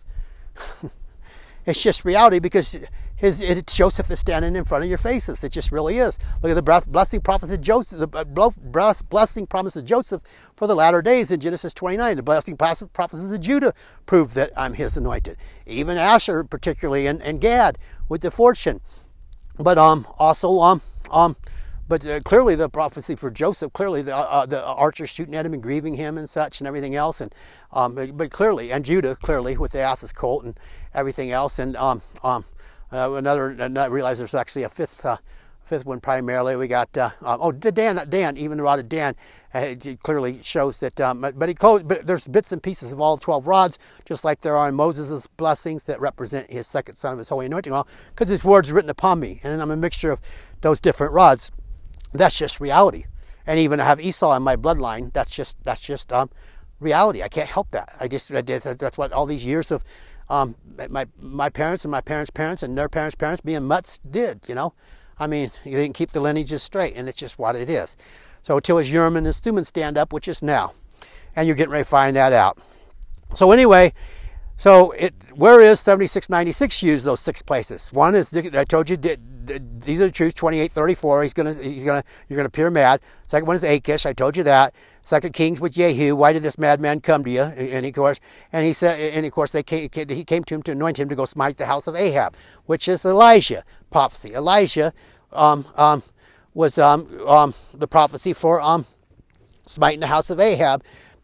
It's just reality, because his, it, Joseph is standing in front of your faces. It just really is. Look at the blessing promise of Joseph, the blessing promise of Joseph for the latter days in Genesis twenty-nine. The blessing prophecies of Judah prove that I'm his anointed. Even Asher, particularly, and, and Gad with the fortune. But um, also um, um, but uh, clearly the prophecy for Joseph, clearly the uh, the archers shooting at him and grieving him and such and everything else, and um, but clearly, and Judah clearly with the ass's colt and everything else, and um, um, uh, another. And I realize there's actually a fifth, uh, fifth one primarily. We got uh, uh, oh the Dan, Dan, even the rod of Dan, uh, it clearly shows that. Um, but he closed. But there's bits and pieces of all twelve rods, just like there are in Moses' blessings that represent his second son of his holy anointing oil, because his words are written upon me, and I'm a mixture of those different rods. That's just reality. And even I have Esau in my bloodline. That's just that's just um, reality. I can't help that. I just I did, that's what all these years of um, my my parents and my parents' parents and their parents' parents being mutts did. You know, I mean, you didn't keep the lineages straight, and it's just what it is. So until his Urim and his Thummim stand up, which is now, and you're getting ready to find that out. So anyway. So it, where is seventy-six ninety-six used? Those six places. One is, I told you, these are the truths. twenty-eight thirty-four. He's gonna, he's gonna, you're gonna appear mad. Second one is Achish. I told you that. Second Kings with Jehu. Why did this madman come to you? And of course, and he said, and of course, they came, he came to him to anoint him to go smite the house of Ahab, which is Elijah prophecy. Elijah um, um, was um, um, the prophecy for um, smiting the house of Ahab.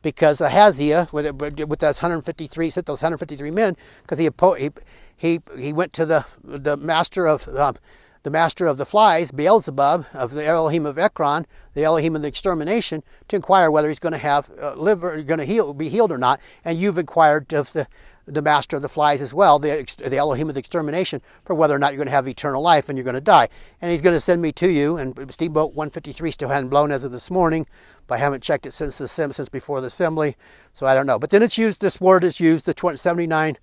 because Ahaziah, with, with those one hundred fifty-three, sent those one hundred fifty-three men, because he, he he he went to the the master of um, the master of the flies, Beelzebub, of the Elohim of Ekron, the Elohim of the extermination, to inquire whether he's going to have uh, live or going to heal, be healed or not. And you've inquired of the the master of the flies as well, the, the Elohim of the extermination, for whether or not you're going to have eternal life and you're going to die. And he's going to send me to you. And Steamboat one fifty-three still hadn't blown as of this morning, but I haven't checked it since the since before the assembly, so I don't know. But then it's used. This word is used the seventy-nine,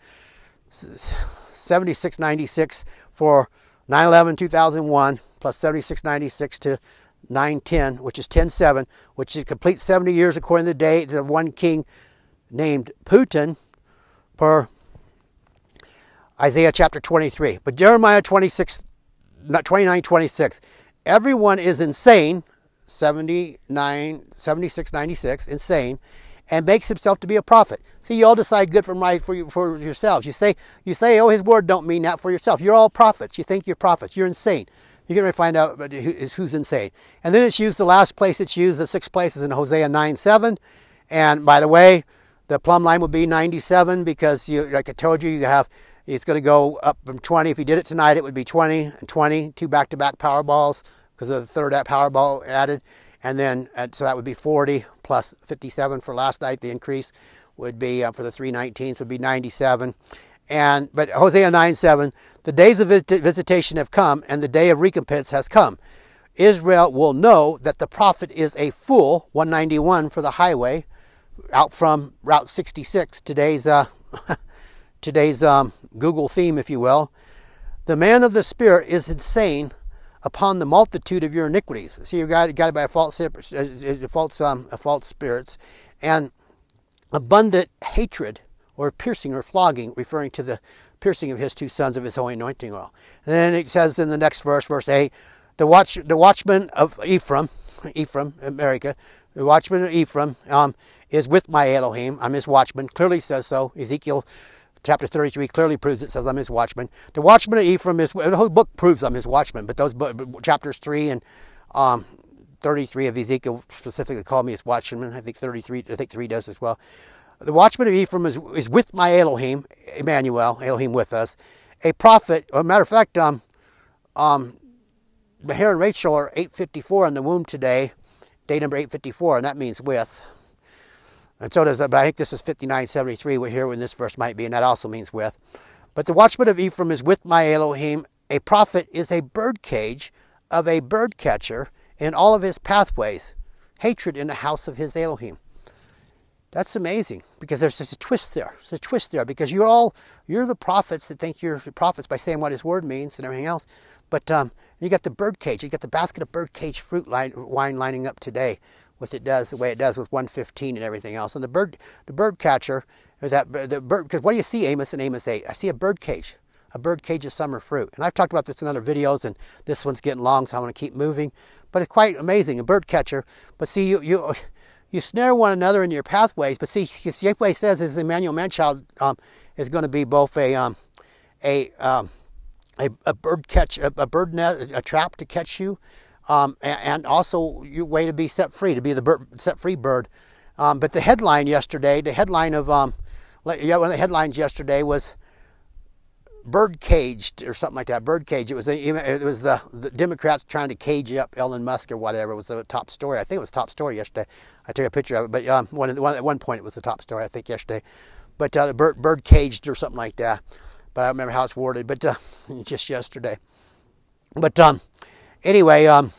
seventy-six ninety-six for nine eleven two thousand one plus seventy-six ninety-six to nine ten, which is ten seven, which is complete seventy years according to the date of one king named Putin, per Isaiah chapter twenty-three. But Jeremiah twenty-six, twenty-nine twenty-six, everyone is insane, seventy-nine, seventy-six ninety-six, insane, and makes himself to be a prophet. See, you all decide good from right for, you, for yourselves. You say, you say, oh, his word don't mean that for yourself. You're all prophets. You think you're prophets. You're insane. You're going to find out who's insane. And then it's used, the last place it's used, the sixth place is in Hosea nine seven. And by the way, the plumb line would be ninety-seven, because, you, like I told you, you have, it's going to go up from twenty. If you did it tonight, it would be twenty and twenty, two back-to-back Powerballs, because of the third Powerball added. And then, so that would be forty plus fifty-seven for last night. The increase would be, uh, for the three nineteenths would be ninety-seven. And, but Hosea nine seven, the days of visitation have come, and the day of recompense has come. Israel will know that the prophet is a fool, one ninety-one for the highway, out from Route sixty-six, today's, uh, today's um, Google theme, if you will. The man of the Spirit is insane upon the multitude of your iniquities. See, you're guided, guided by a false, a false, um, a false spirits, and abundant hatred, or piercing or flogging, referring to the piercing of his two sons of his holy anointing oil. And then it says in the next verse, verse eight, the watch, the watchman of Ephraim, Ephraim, America, the watchman of Ephraim um, is with my Elohim. I'm his watchman. Clearly says so. Ezekiel chapter thirty-three clearly proves it, says I'm his watchman. The watchman of Ephraim is, the whole book proves I'm his watchman, but those chapters three and um, thirty-three of Ezekiel specifically call me his watchman. I think thirty-three, I think three does as well. The watchman of Ephraim is, is with my Elohim, Emmanuel, Elohim with us. A prophet, or a matter of fact, um, um, Maher and Rachel are eight fifty-four in the womb today, day number eight fifty-four, and that means with. And so does that, but I think this is fifty-nine seventy-three, we're here when this verse might be, and that also means with. But the watchman of Ephraim is with my Elohim. A prophet is a bird cage of a bird catcher in all of his pathways. Hatred in the house of his Elohim. That's amazing, because there's just a twist there. There's a twist there, because you're all, you're the prophets that think you're prophets by saying what his word means and everything else. But um, you got the bird cage, you got the basket of bird cage fruit line, wine lining up today with it does, the way it does with one fifteen and everything else. And the bird, the bird catcher, is that the bird, because what do you see, Amos and Amos eight? I see a bird cage, a bird cage of summer fruit. And I've talked about this in other videos, and this one's getting long, so I want to keep moving. But it's quite amazing, a bird catcher. But see, you you you snare one another in your pathways. But see, Yahweh says is Emmanuel Manchild um, is going to be both a um, a, um, a a bird catch, a, a bird net, a trap to catch you. Um, and also your way to be set free, to be the bird, set free bird. Um, but the headline yesterday, the headline of, um, yeah, one of the headlines yesterday was bird caged or something like that. Bird cage. It was a, it was the, the Democrats trying to cage up Elon Musk or whatever. It was the top story. I think it was top story yesterday. I took a picture of it, but um, one, one at one point it was the top story, I think, yesterday. But uh, bird bird caged or something like that. But I don't remember how it's worded. But uh, just yesterday. But um. Anyway, um,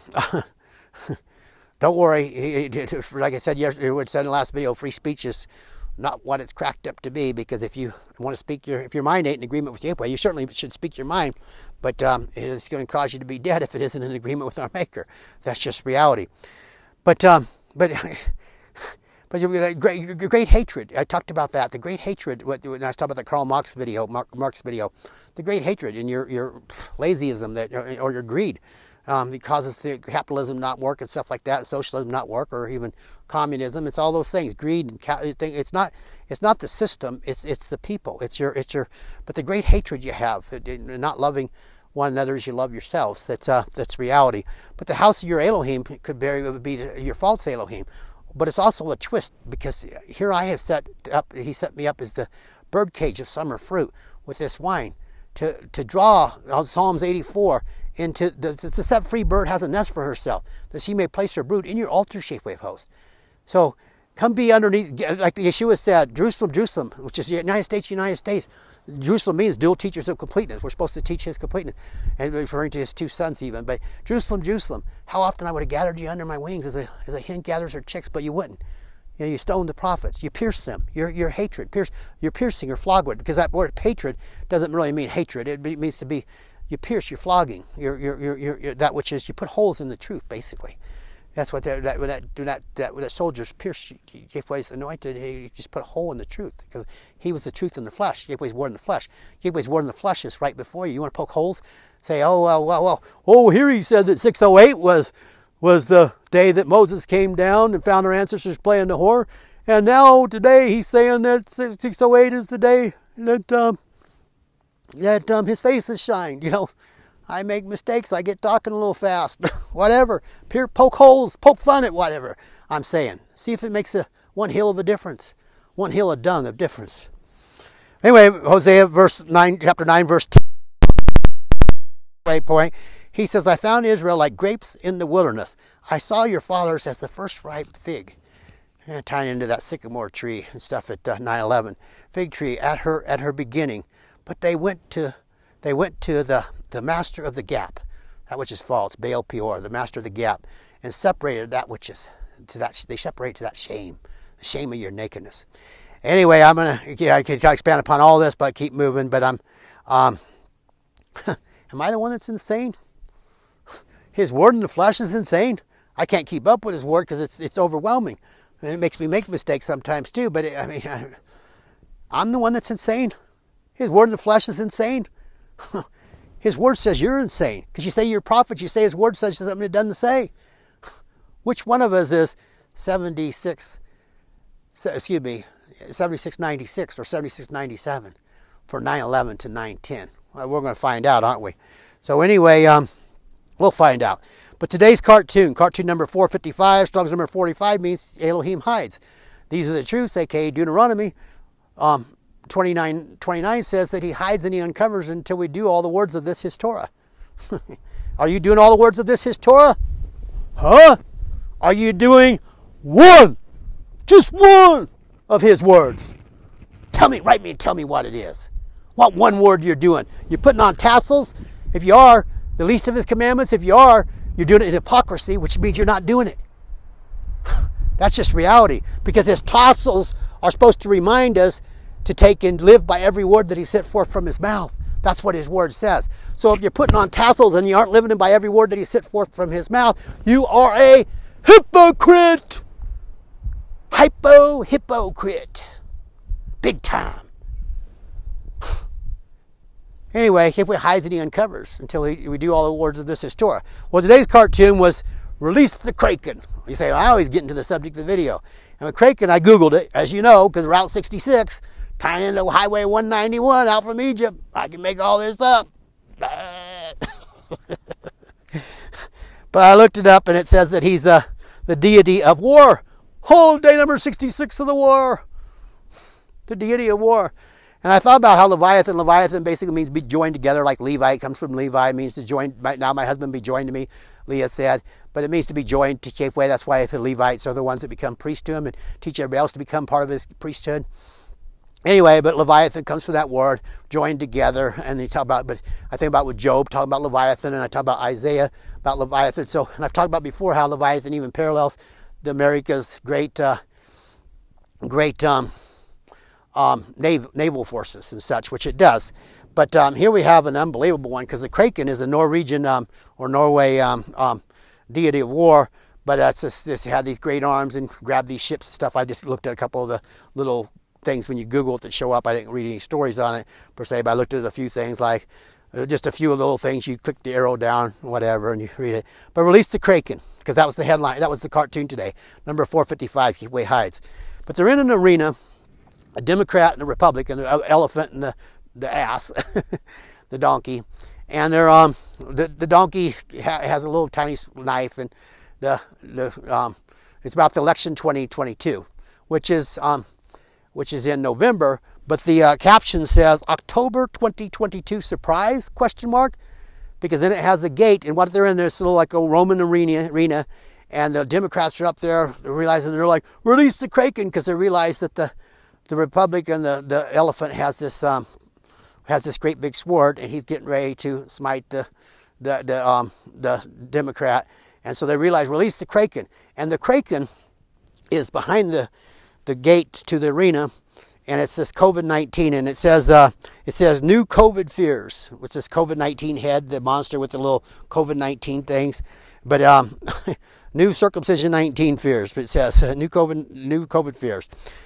don't worry. Like I said yesterday, what I said in the last video, free speech is not what it's cracked up to be. Because if you want to speak your, if your mind ain't in agreement with Yahweh, you certainly should speak your mind. But um, it's going to cause you to be dead if it isn't in agreement with our Maker. That's just reality. But um, but but great, great hatred. I talked about that. The great hatred. When I was talking about the Karl Marx video, Mark, Marx video, the great hatred and your your lazyism that or your greed. Um, it causes the capitalism not work and stuff like that, socialism not work, or even communism. It's all those things, greed and it's not. It's not the system. It's it's the people. It's your it's your. But the great hatred you have, not loving one another as you love yourselves. That's uh, that's reality. But the house of your Elohim could very would be your false Elohim, But it's also a twist, because here I have set up, he set me up as the birdcage of summer fruit with this wine to, to draw Psalms eighty-four into the, the set free bird has a nest for herself, that she may place her brood in your altar-shaped wave host. So come be underneath, like Yeshua said, Jerusalem, Jerusalem, which is the United States, United States. Jerusalem means dual teachers of completeness. We're supposed to teach his completeness, and referring to his two sons even. But Jerusalem, Jerusalem, how often I would have gathered you under my wings as a, as a hen gathers her chicks, but you wouldn't. You know, you stoned the prophets. You pierced them. Your your hatred, pierce, you're piercing or flogged, because that word hatred doesn't really mean hatred. It means to be, you pierce, you're flogging. You're, you're, you're, you're, you're, that which is, you put holes in the truth, basically. That's what that that that that that, that soldiers pierced Yahweh's anointed. He just put a hole in the truth, because he was the truth in the flesh. Yahweh's word in the flesh. Yahweh's word in the flesh is right before you. You want to poke holes? Say, oh well, well, well. Oh, here he said that six oh eight was was the day that Moses came down and found our ancestors playing the whore, and now today he's saying that six oh eight is the day that um that um his face is shined. You know. I make mistakes. I get talking a little fast. Whatever. Peer, poke holes. Poke fun at whatever I'm saying. See if it makes a one hill of a difference. One hill of dung of difference. Anyway, Hosea verse nine, chapter nine, verse ten. Point. He says, I found Israel like grapes in the wilderness. I saw your fathers as the first ripe fig. And tying into that sycamore tree and stuff at uh, nine eleven. Fig tree at her at her beginning. But they went to they went to the the master of the gap, that which is false, Baal Peor, the master of the gap, and separated that which is to that. They separate to that shame, the shame of your nakedness. Anyway, I'm gonna. Yeah, I can expand upon all this, but keep moving. But I'm, um, am I the one that's insane? His word in the flesh is insane. I can't keep up with his word because it's it's overwhelming, and it makes me make mistakes sometimes too. But it, I mean, I, I'm the one that's insane. His word in the flesh is insane. His word says you're insane, because you say you're a prophet. You say his word says something it doesn't say. Which one of us is seventy-six? Excuse me, seventy-six ninety-six or seventy-six ninety-seven for nine eleven to nine ten? Well, we're going to find out, aren't we? So anyway, um, we'll find out. But today's cartoon, cartoon number four fifty-five, Strong's number forty-five, means Elohim hides. These are the truths, aka Deuteronomy. Um, twenty-nine twenty-nine says that he hides and he uncovers until we do all the words of this his Torah. Are you doing all the words of this his Torah? Huh? Are you doing one, just one of his words? Tell me, write me and tell me what it is. What one word you're doing? You're putting on tassels? If you are, the least of his commandments. If you are, you're doing it in hypocrisy, which means you're not doing it. That's just reality, because his tassels are supposed to remind us to take and live by every word that he sent forth from his mouth. That's what his word says. So if you're putting on tassels and you aren't living by every word that he sent forth from his mouth, you are a hypocrite. Hypo hypocrite. Big time. Anyway, he hides and he uncovers until we, we do all the words of this his Torah. Well, today's cartoon was Release the Kraken. You say, well, I always get into the subject of the video. And with Kraken, I Googled it, as you know, because Route sixty-six, tying into Highway one ninety-one out from Egypt. I can make all this up. But I looked it up, and it says that he's uh, the deity of war. Whole day number sixty-six of the war. The deity of war. And I thought about how Leviathan, Leviathan basically means be joined together, like Levi. It comes from Levi, means to join. Now my husband be joined to me, Leah said. But it means to be joined to Yahweh. That's why the Levites are the ones that become priests to him and teach everybody else to become part of his priesthood. Anyway, but Leviathan comes from that word, joined together. And they talk about, but I think about with Job, talking about Leviathan, and I talk about Isaiah, about Leviathan. So, and I've talked about before how Leviathan even parallels the America's great, uh, great um, um, naval, naval forces and such, which it does. But um, here we have an unbelievable one, because the Kraken is a Norwegian um, or Norway um, um, deity of war, but it's just, this had these great arms and grabbed these ships and stuff. I just looked at a couple of the little things when you Google it that show up. I didn't read any stories on it per se, but I looked at a few things, like just a few of the little things. You click the arrow down, whatever, and you read it. But Release the Kraken, because that was the headline. That was the cartoon today. Number four fifty-five, Yahweh hides. But they're in an arena, a Democrat and a Republican, an elephant and the, the ass, the donkey. And they're um the, the donkey ha has a little tiny knife, and the the um It's about the election twenty twenty-two, which is um, which is in November. But the uh, caption says October twenty twenty-two surprise question mark, because then it has the gate, and what they're in this little like a Roman arena arena, and the Democrats are up there realizing they're like, release the Kraken, because they realize that the the Republic and the the elephant has this um, has this great big sword, and he's getting ready to smite the the the um the Democrat, and so they realize release the Kraken, and the Kraken is behind the the gate to the arena, and it's this COVID nineteen, and it says uh it says new COVID fears, which is COVID nineteen head, the monster with the little COVID nineteen things, but um new circumcision nineteen fears, but it says uh, new COVID new COVID fears.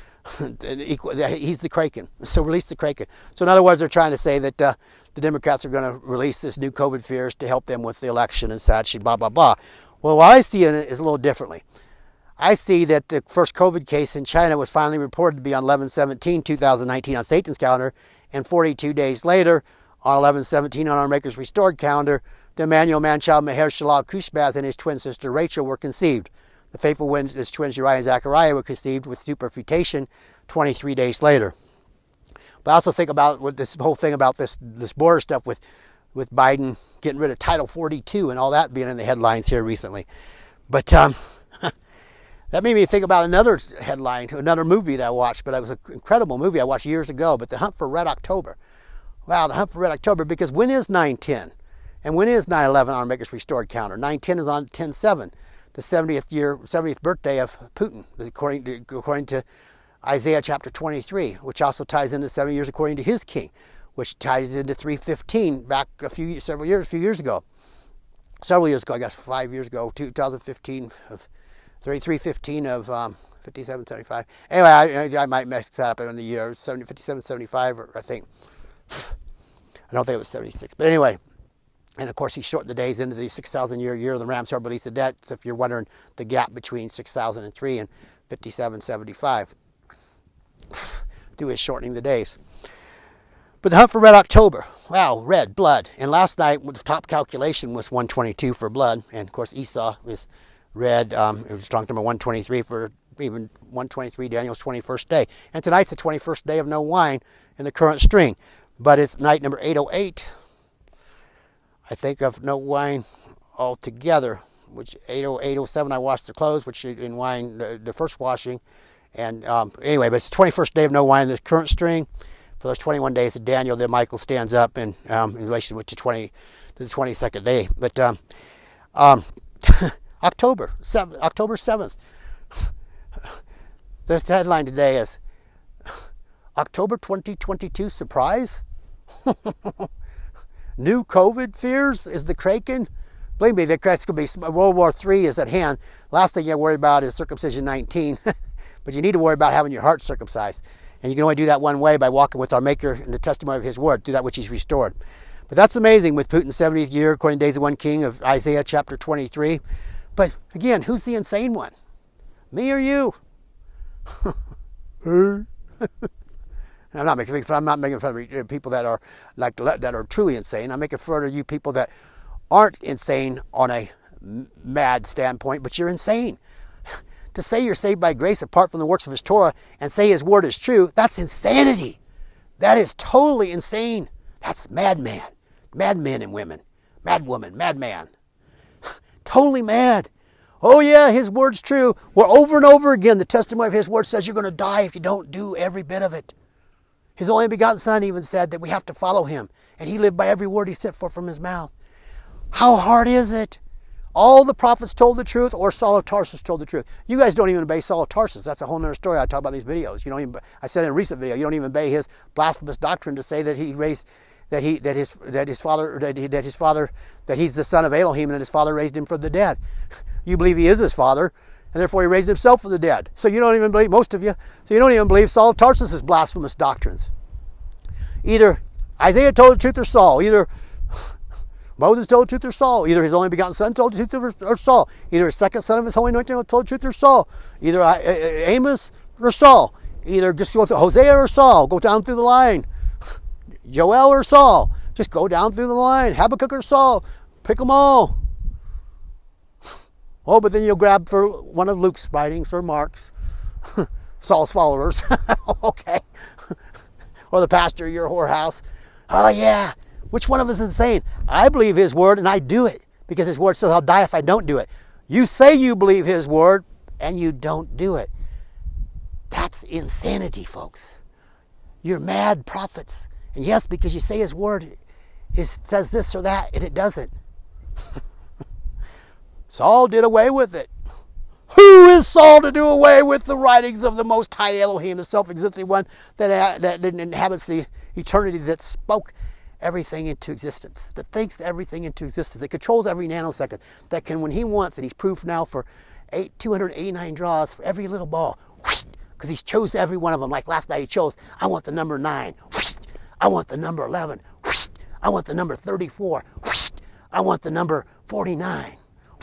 He's the Kraken, so release the Kraken. So in other words, they're trying to say that uh, the Democrats are going to release this new COVID fears to help them with the election and such, blah, blah, blah. Well, what I see in it is a little differently. I see that the first COVID case in China was finally reported to be on eleven seventeen two thousand nineteen on Satan's calendar, and forty-two days later, on eleven seventeen on our Maker's Restored calendar, the Emmanuel man-child Maher-Shalal-Cushbaz and his twin sister Rachel were conceived. The faithful twins, his twins Uriah and Zechariah, were conceived with superfetation twenty-three days later. But I also think about what this whole thing about this this border stuff with with Biden getting rid of Title forty-two and all that being in the headlines here recently. But um, that made me think about another headline, another movie that I watched, but it was an incredible movie I watched years ago, but The Hunt for Red October. Wow, The Hunt for Red October, because when is nine ten? And when is nine eleven on our Maker's Restored calendar? nine ten is on ten seven. The seventieth year, seventieth birthday of Putin, according to, according to Isaiah chapter twenty-three, which also ties into seventy years according to his king, which ties into three fifteen back a few several years, a few years ago, several years ago, I guess five years ago, two thousand fifteen of three fifteen of um, fifty-seven seventy-five. Anyway, I, I might mess that up in the year fifty-seven seventy-five, or I think. I don't think it was seventy-six, but anyway. And of course, he shortened the days into the six thousand year year of the Rams Hard Release of Debt. So if you're wondering the gap between six thousand three and fifty-seven seventy-five, due is shortening the days. But the Hunt for Red October, wow, red, blood. And last night, the top calculation was one twenty-two for blood. And of course, Esau is red. Um, it was strong number one twenty-three for even one twenty-three, Daniel's twenty-first day. And tonight's the twenty-first day of no wine in the current string. But it's night number eight oh eight. I think of no wine altogether, which eight oh eight oh seven I washed the clothes, which in wine, the, the first washing. And um, anyway, but it's the twenty-first day of no wine in this current string. For those twenty-one days of Daniel, then Michael stands up in, um, in relation to, twenty, to the twenty-second day. But um, um, October, seventh, October seventh. The headline today is October twenty twenty-two surprise? New COVID fears is the Kraken. Believe me, that's going to be World War Three is at hand. Last thing you got to worry about is circumcision nineteen. But you need to worry about having your heart circumcised. And you can only do that one way, by walking with our Maker in the testimony of his word, do that which he's restored. But that's amazing with Putin's seventieth year, according to Days of One King of Isaiah chapter twenty-three. But again, who's the insane one? Me or you? I'm not making fun. I'm not making fun of people that are like that are truly insane. I'm making fun of you people that aren't insane on a mad standpoint, but you're insane. To say you're saved by grace apart from the works of his Torah and say his word is true, that's insanity. That is totally insane. That's madman, madmen and women, madwoman, madman, totally mad. Oh yeah, his word's true. Well, over and over again, the testimony of his word says you're going to die if you don't do every bit of it. His only begotten Son even said that we have to follow him, and he lived by every word he sent forth from his mouth. How hard is it? All the prophets told the truth, or Saul of Tarsus told the truth. You guys don't even obey Saul of Tarsus. That's a whole other story I talk about in these videos. You don't even. I said in a recent video, you don't even obey his blasphemous doctrine to say that he raised, that he that his that his father that, he, that his father that he's the son of Elohim and that his father raised him from the dead. You believe he is his father, and therefore he raised himself from the dead. So you don't even believe, most of you, so you don't even believe Saul of Tarsus' blasphemous doctrines. Either Isaiah told the truth or Saul. Either Moses told the truth or Saul. Either his only begotten Son told the truth or Saul. Either his second son of his holy anointing told the truth or Saul. Either Amos or Saul. Either just go through Hosea or Saul. Go down through the line. Joel or Saul. Just go down through the line. Habakkuk or Saul. Pick them all. Oh, but then you'll grab for one of Luke's writings or Mark's, Saul's followers, okay, or the pastor of your whorehouse. Oh yeah, which one of us is insane? I believe his word and I do it because his word says I'll die if I don't do it. You say you believe his word and you don't do it. That's insanity, folks. You're mad prophets. And yes, because you say his word is, says this or that, and it doesn't. Saul did away with it. Who is Saul to do away with the writings of the Most High Elohim, the self-existing one that, that inhabits the eternity, that spoke everything into existence, that thinks everything into existence, that controls every nanosecond, that can, when he wants, and he's proof now for eight, two hundred eighty-nine draws for every little ball, because he's chose every one of them. Like last night he chose, I want the number nine, I want the number eleven, I want the number thirty-four, I want the number forty-nine.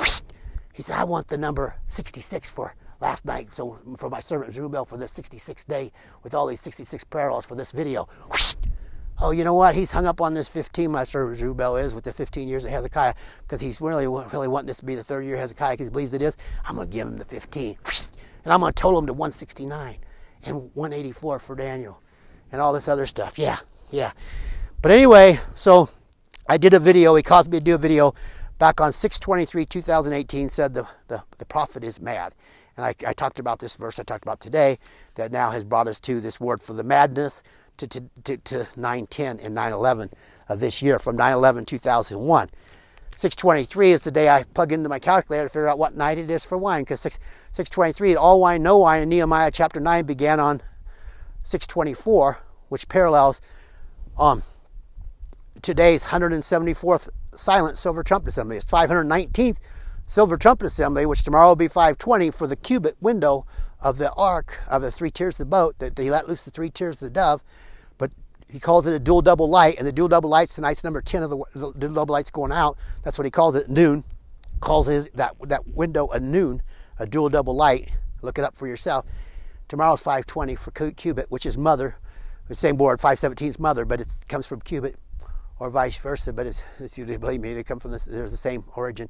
He said, I want the number sixty-six for last night, so for my servant Zerubbabel for this sixty-sixth day with all these sixty-six parallels for this video. Oh, you know what? He's hung up on this fifteen, my servant Zerubbabel is, with the fifteen years of Hezekiah, because he's really, really wanting this to be the third year of Hezekiah because he believes it is. I'm going to give him the fifteen. And I'm going to total him to one sixty-nine and one eighty-four for Daniel and all this other stuff. Yeah, yeah. But anyway, so I did a video. He caused me to do a video back on six twenty-three two thousand eighteen, said the, the, the prophet is mad. And I, I talked about this verse I talked about today that now has brought us to this word for the madness to, to, to, to nine ten and nine eleven of this year, from nine eleven two thousand one. six twenty-three is the day I plug into my calculator to figure out what night it is for wine, because six twenty-three, all wine, no wine, in Nehemiah chapter nine began on six twenty-four, which parallels um, today's one hundred seventy-fourth silent silver trumpet assembly. It's five hundred nineteenth silver trumpet assembly, which tomorrow will be five twenty for the cubit window of the ark of the three tiers of the boat, that he let loose the three tiers of the dove. But he calls it a dual double light, and the dual double light's tonight's number ten of the, the dual double light's going out. That's what he calls it, noon. Calls his, that, that window a noon, a dual double light. Look it up for yourself. Tomorrow's five twenty for cubit, which is mother. The same board, five seventeen is mother, but it comes from cubit, or vice versa. But it's, it's you believe me, they come from this. There's the same origin.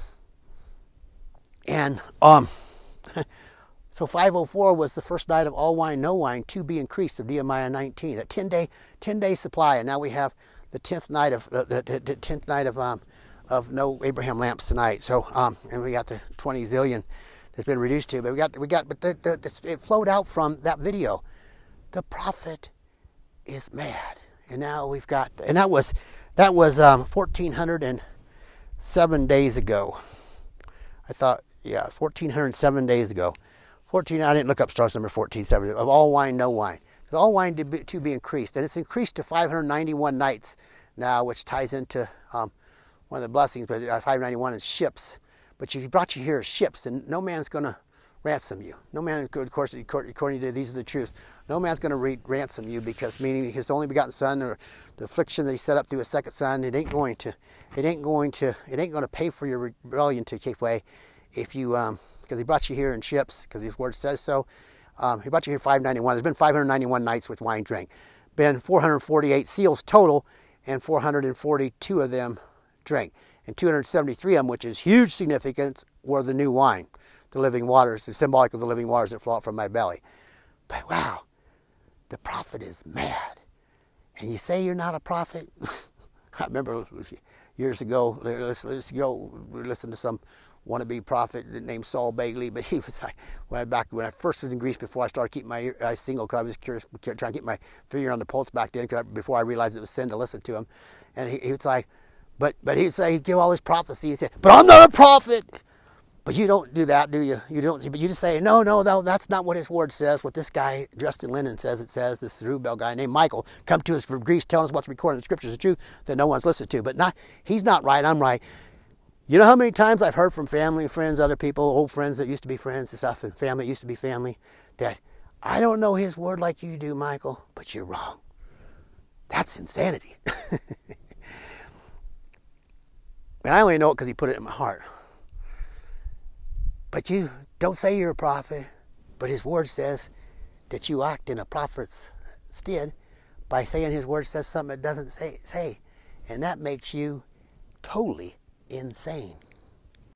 And um, so five oh four was the first night of all wine, no wine, to be increased of Nehemiah nineteen, a ten day, ten day supply, and now we have the tenth night of uh, the, the, the tenth night of um of no Abraham lamps tonight. So um, and we got the twenty zillion that's been reduced to, but we got we got but the, the, the, it flowed out from that video. The prophet is mad, and now we've got, and that was that was um, fourteen hundred seven days ago. I thought, yeah, fourteen hundred seven days ago. fourteen, I didn't look up stars number fourteen seven, of all wine, no wine. So all wine to be, to be increased, and it's increased to five hundred ninety-one nights now, which ties into um, one of the blessings, but five hundred ninety-one is ships. But he brought you here as ships, and no man's going to ransom you. No man, of course, according to these are the truths, no man's going to ransom you, because meaning his only begotten son, or the affliction that he set up through a second son, it ain't going to, it ain't going to, it ain't going to pay for your rebellion to take away, if you, um, because he brought you here in ships, because his word says so. Um, he brought you here five ninety-one. There's been five hundred ninety-one nights with wine drink. Been four hundred forty-eight seals total, and four hundred forty-two of them drank. And two hundred seventy-three of them, which is huge significance, were the new wine, the living waters, the symbolic of the living waters that flow out from my belly. But wow, the prophet is mad. And you say you're not a prophet? I remember years ago, let's, let's go listen to some wannabe prophet named Saul Bailey, but he was like, when I back when I first was in Greece, before I started keeping my eyes single, because I was curious, trying to keep my finger on the pulse back then, cause I, before I realized it was sin to listen to him. And he, he was like, but but he'd say, he'd give all his prophecy, he'd say, but I'm not a prophet. But you don't do that, do you? You don't. But you just say, no, no, no, that's not what his word says. What this guy dressed in linen says, it says, this Zerubbabel guy named Michael, come to us from Greece, telling us what's recorded in the scriptures is true, that no one's listened to. But not, he's not right, I'm right. You know how many times I've heard from family, friends, other people, old friends that used to be friends and stuff, and family that used to be family, that I don't know his word like you do, Michael, but you're wrong. That's insanity. And I only know it because he put it in my heart. But you don't say you're a prophet, but his word says that you act in a prophet's stead by saying his word says something it doesn't say, say. And that makes you totally insane.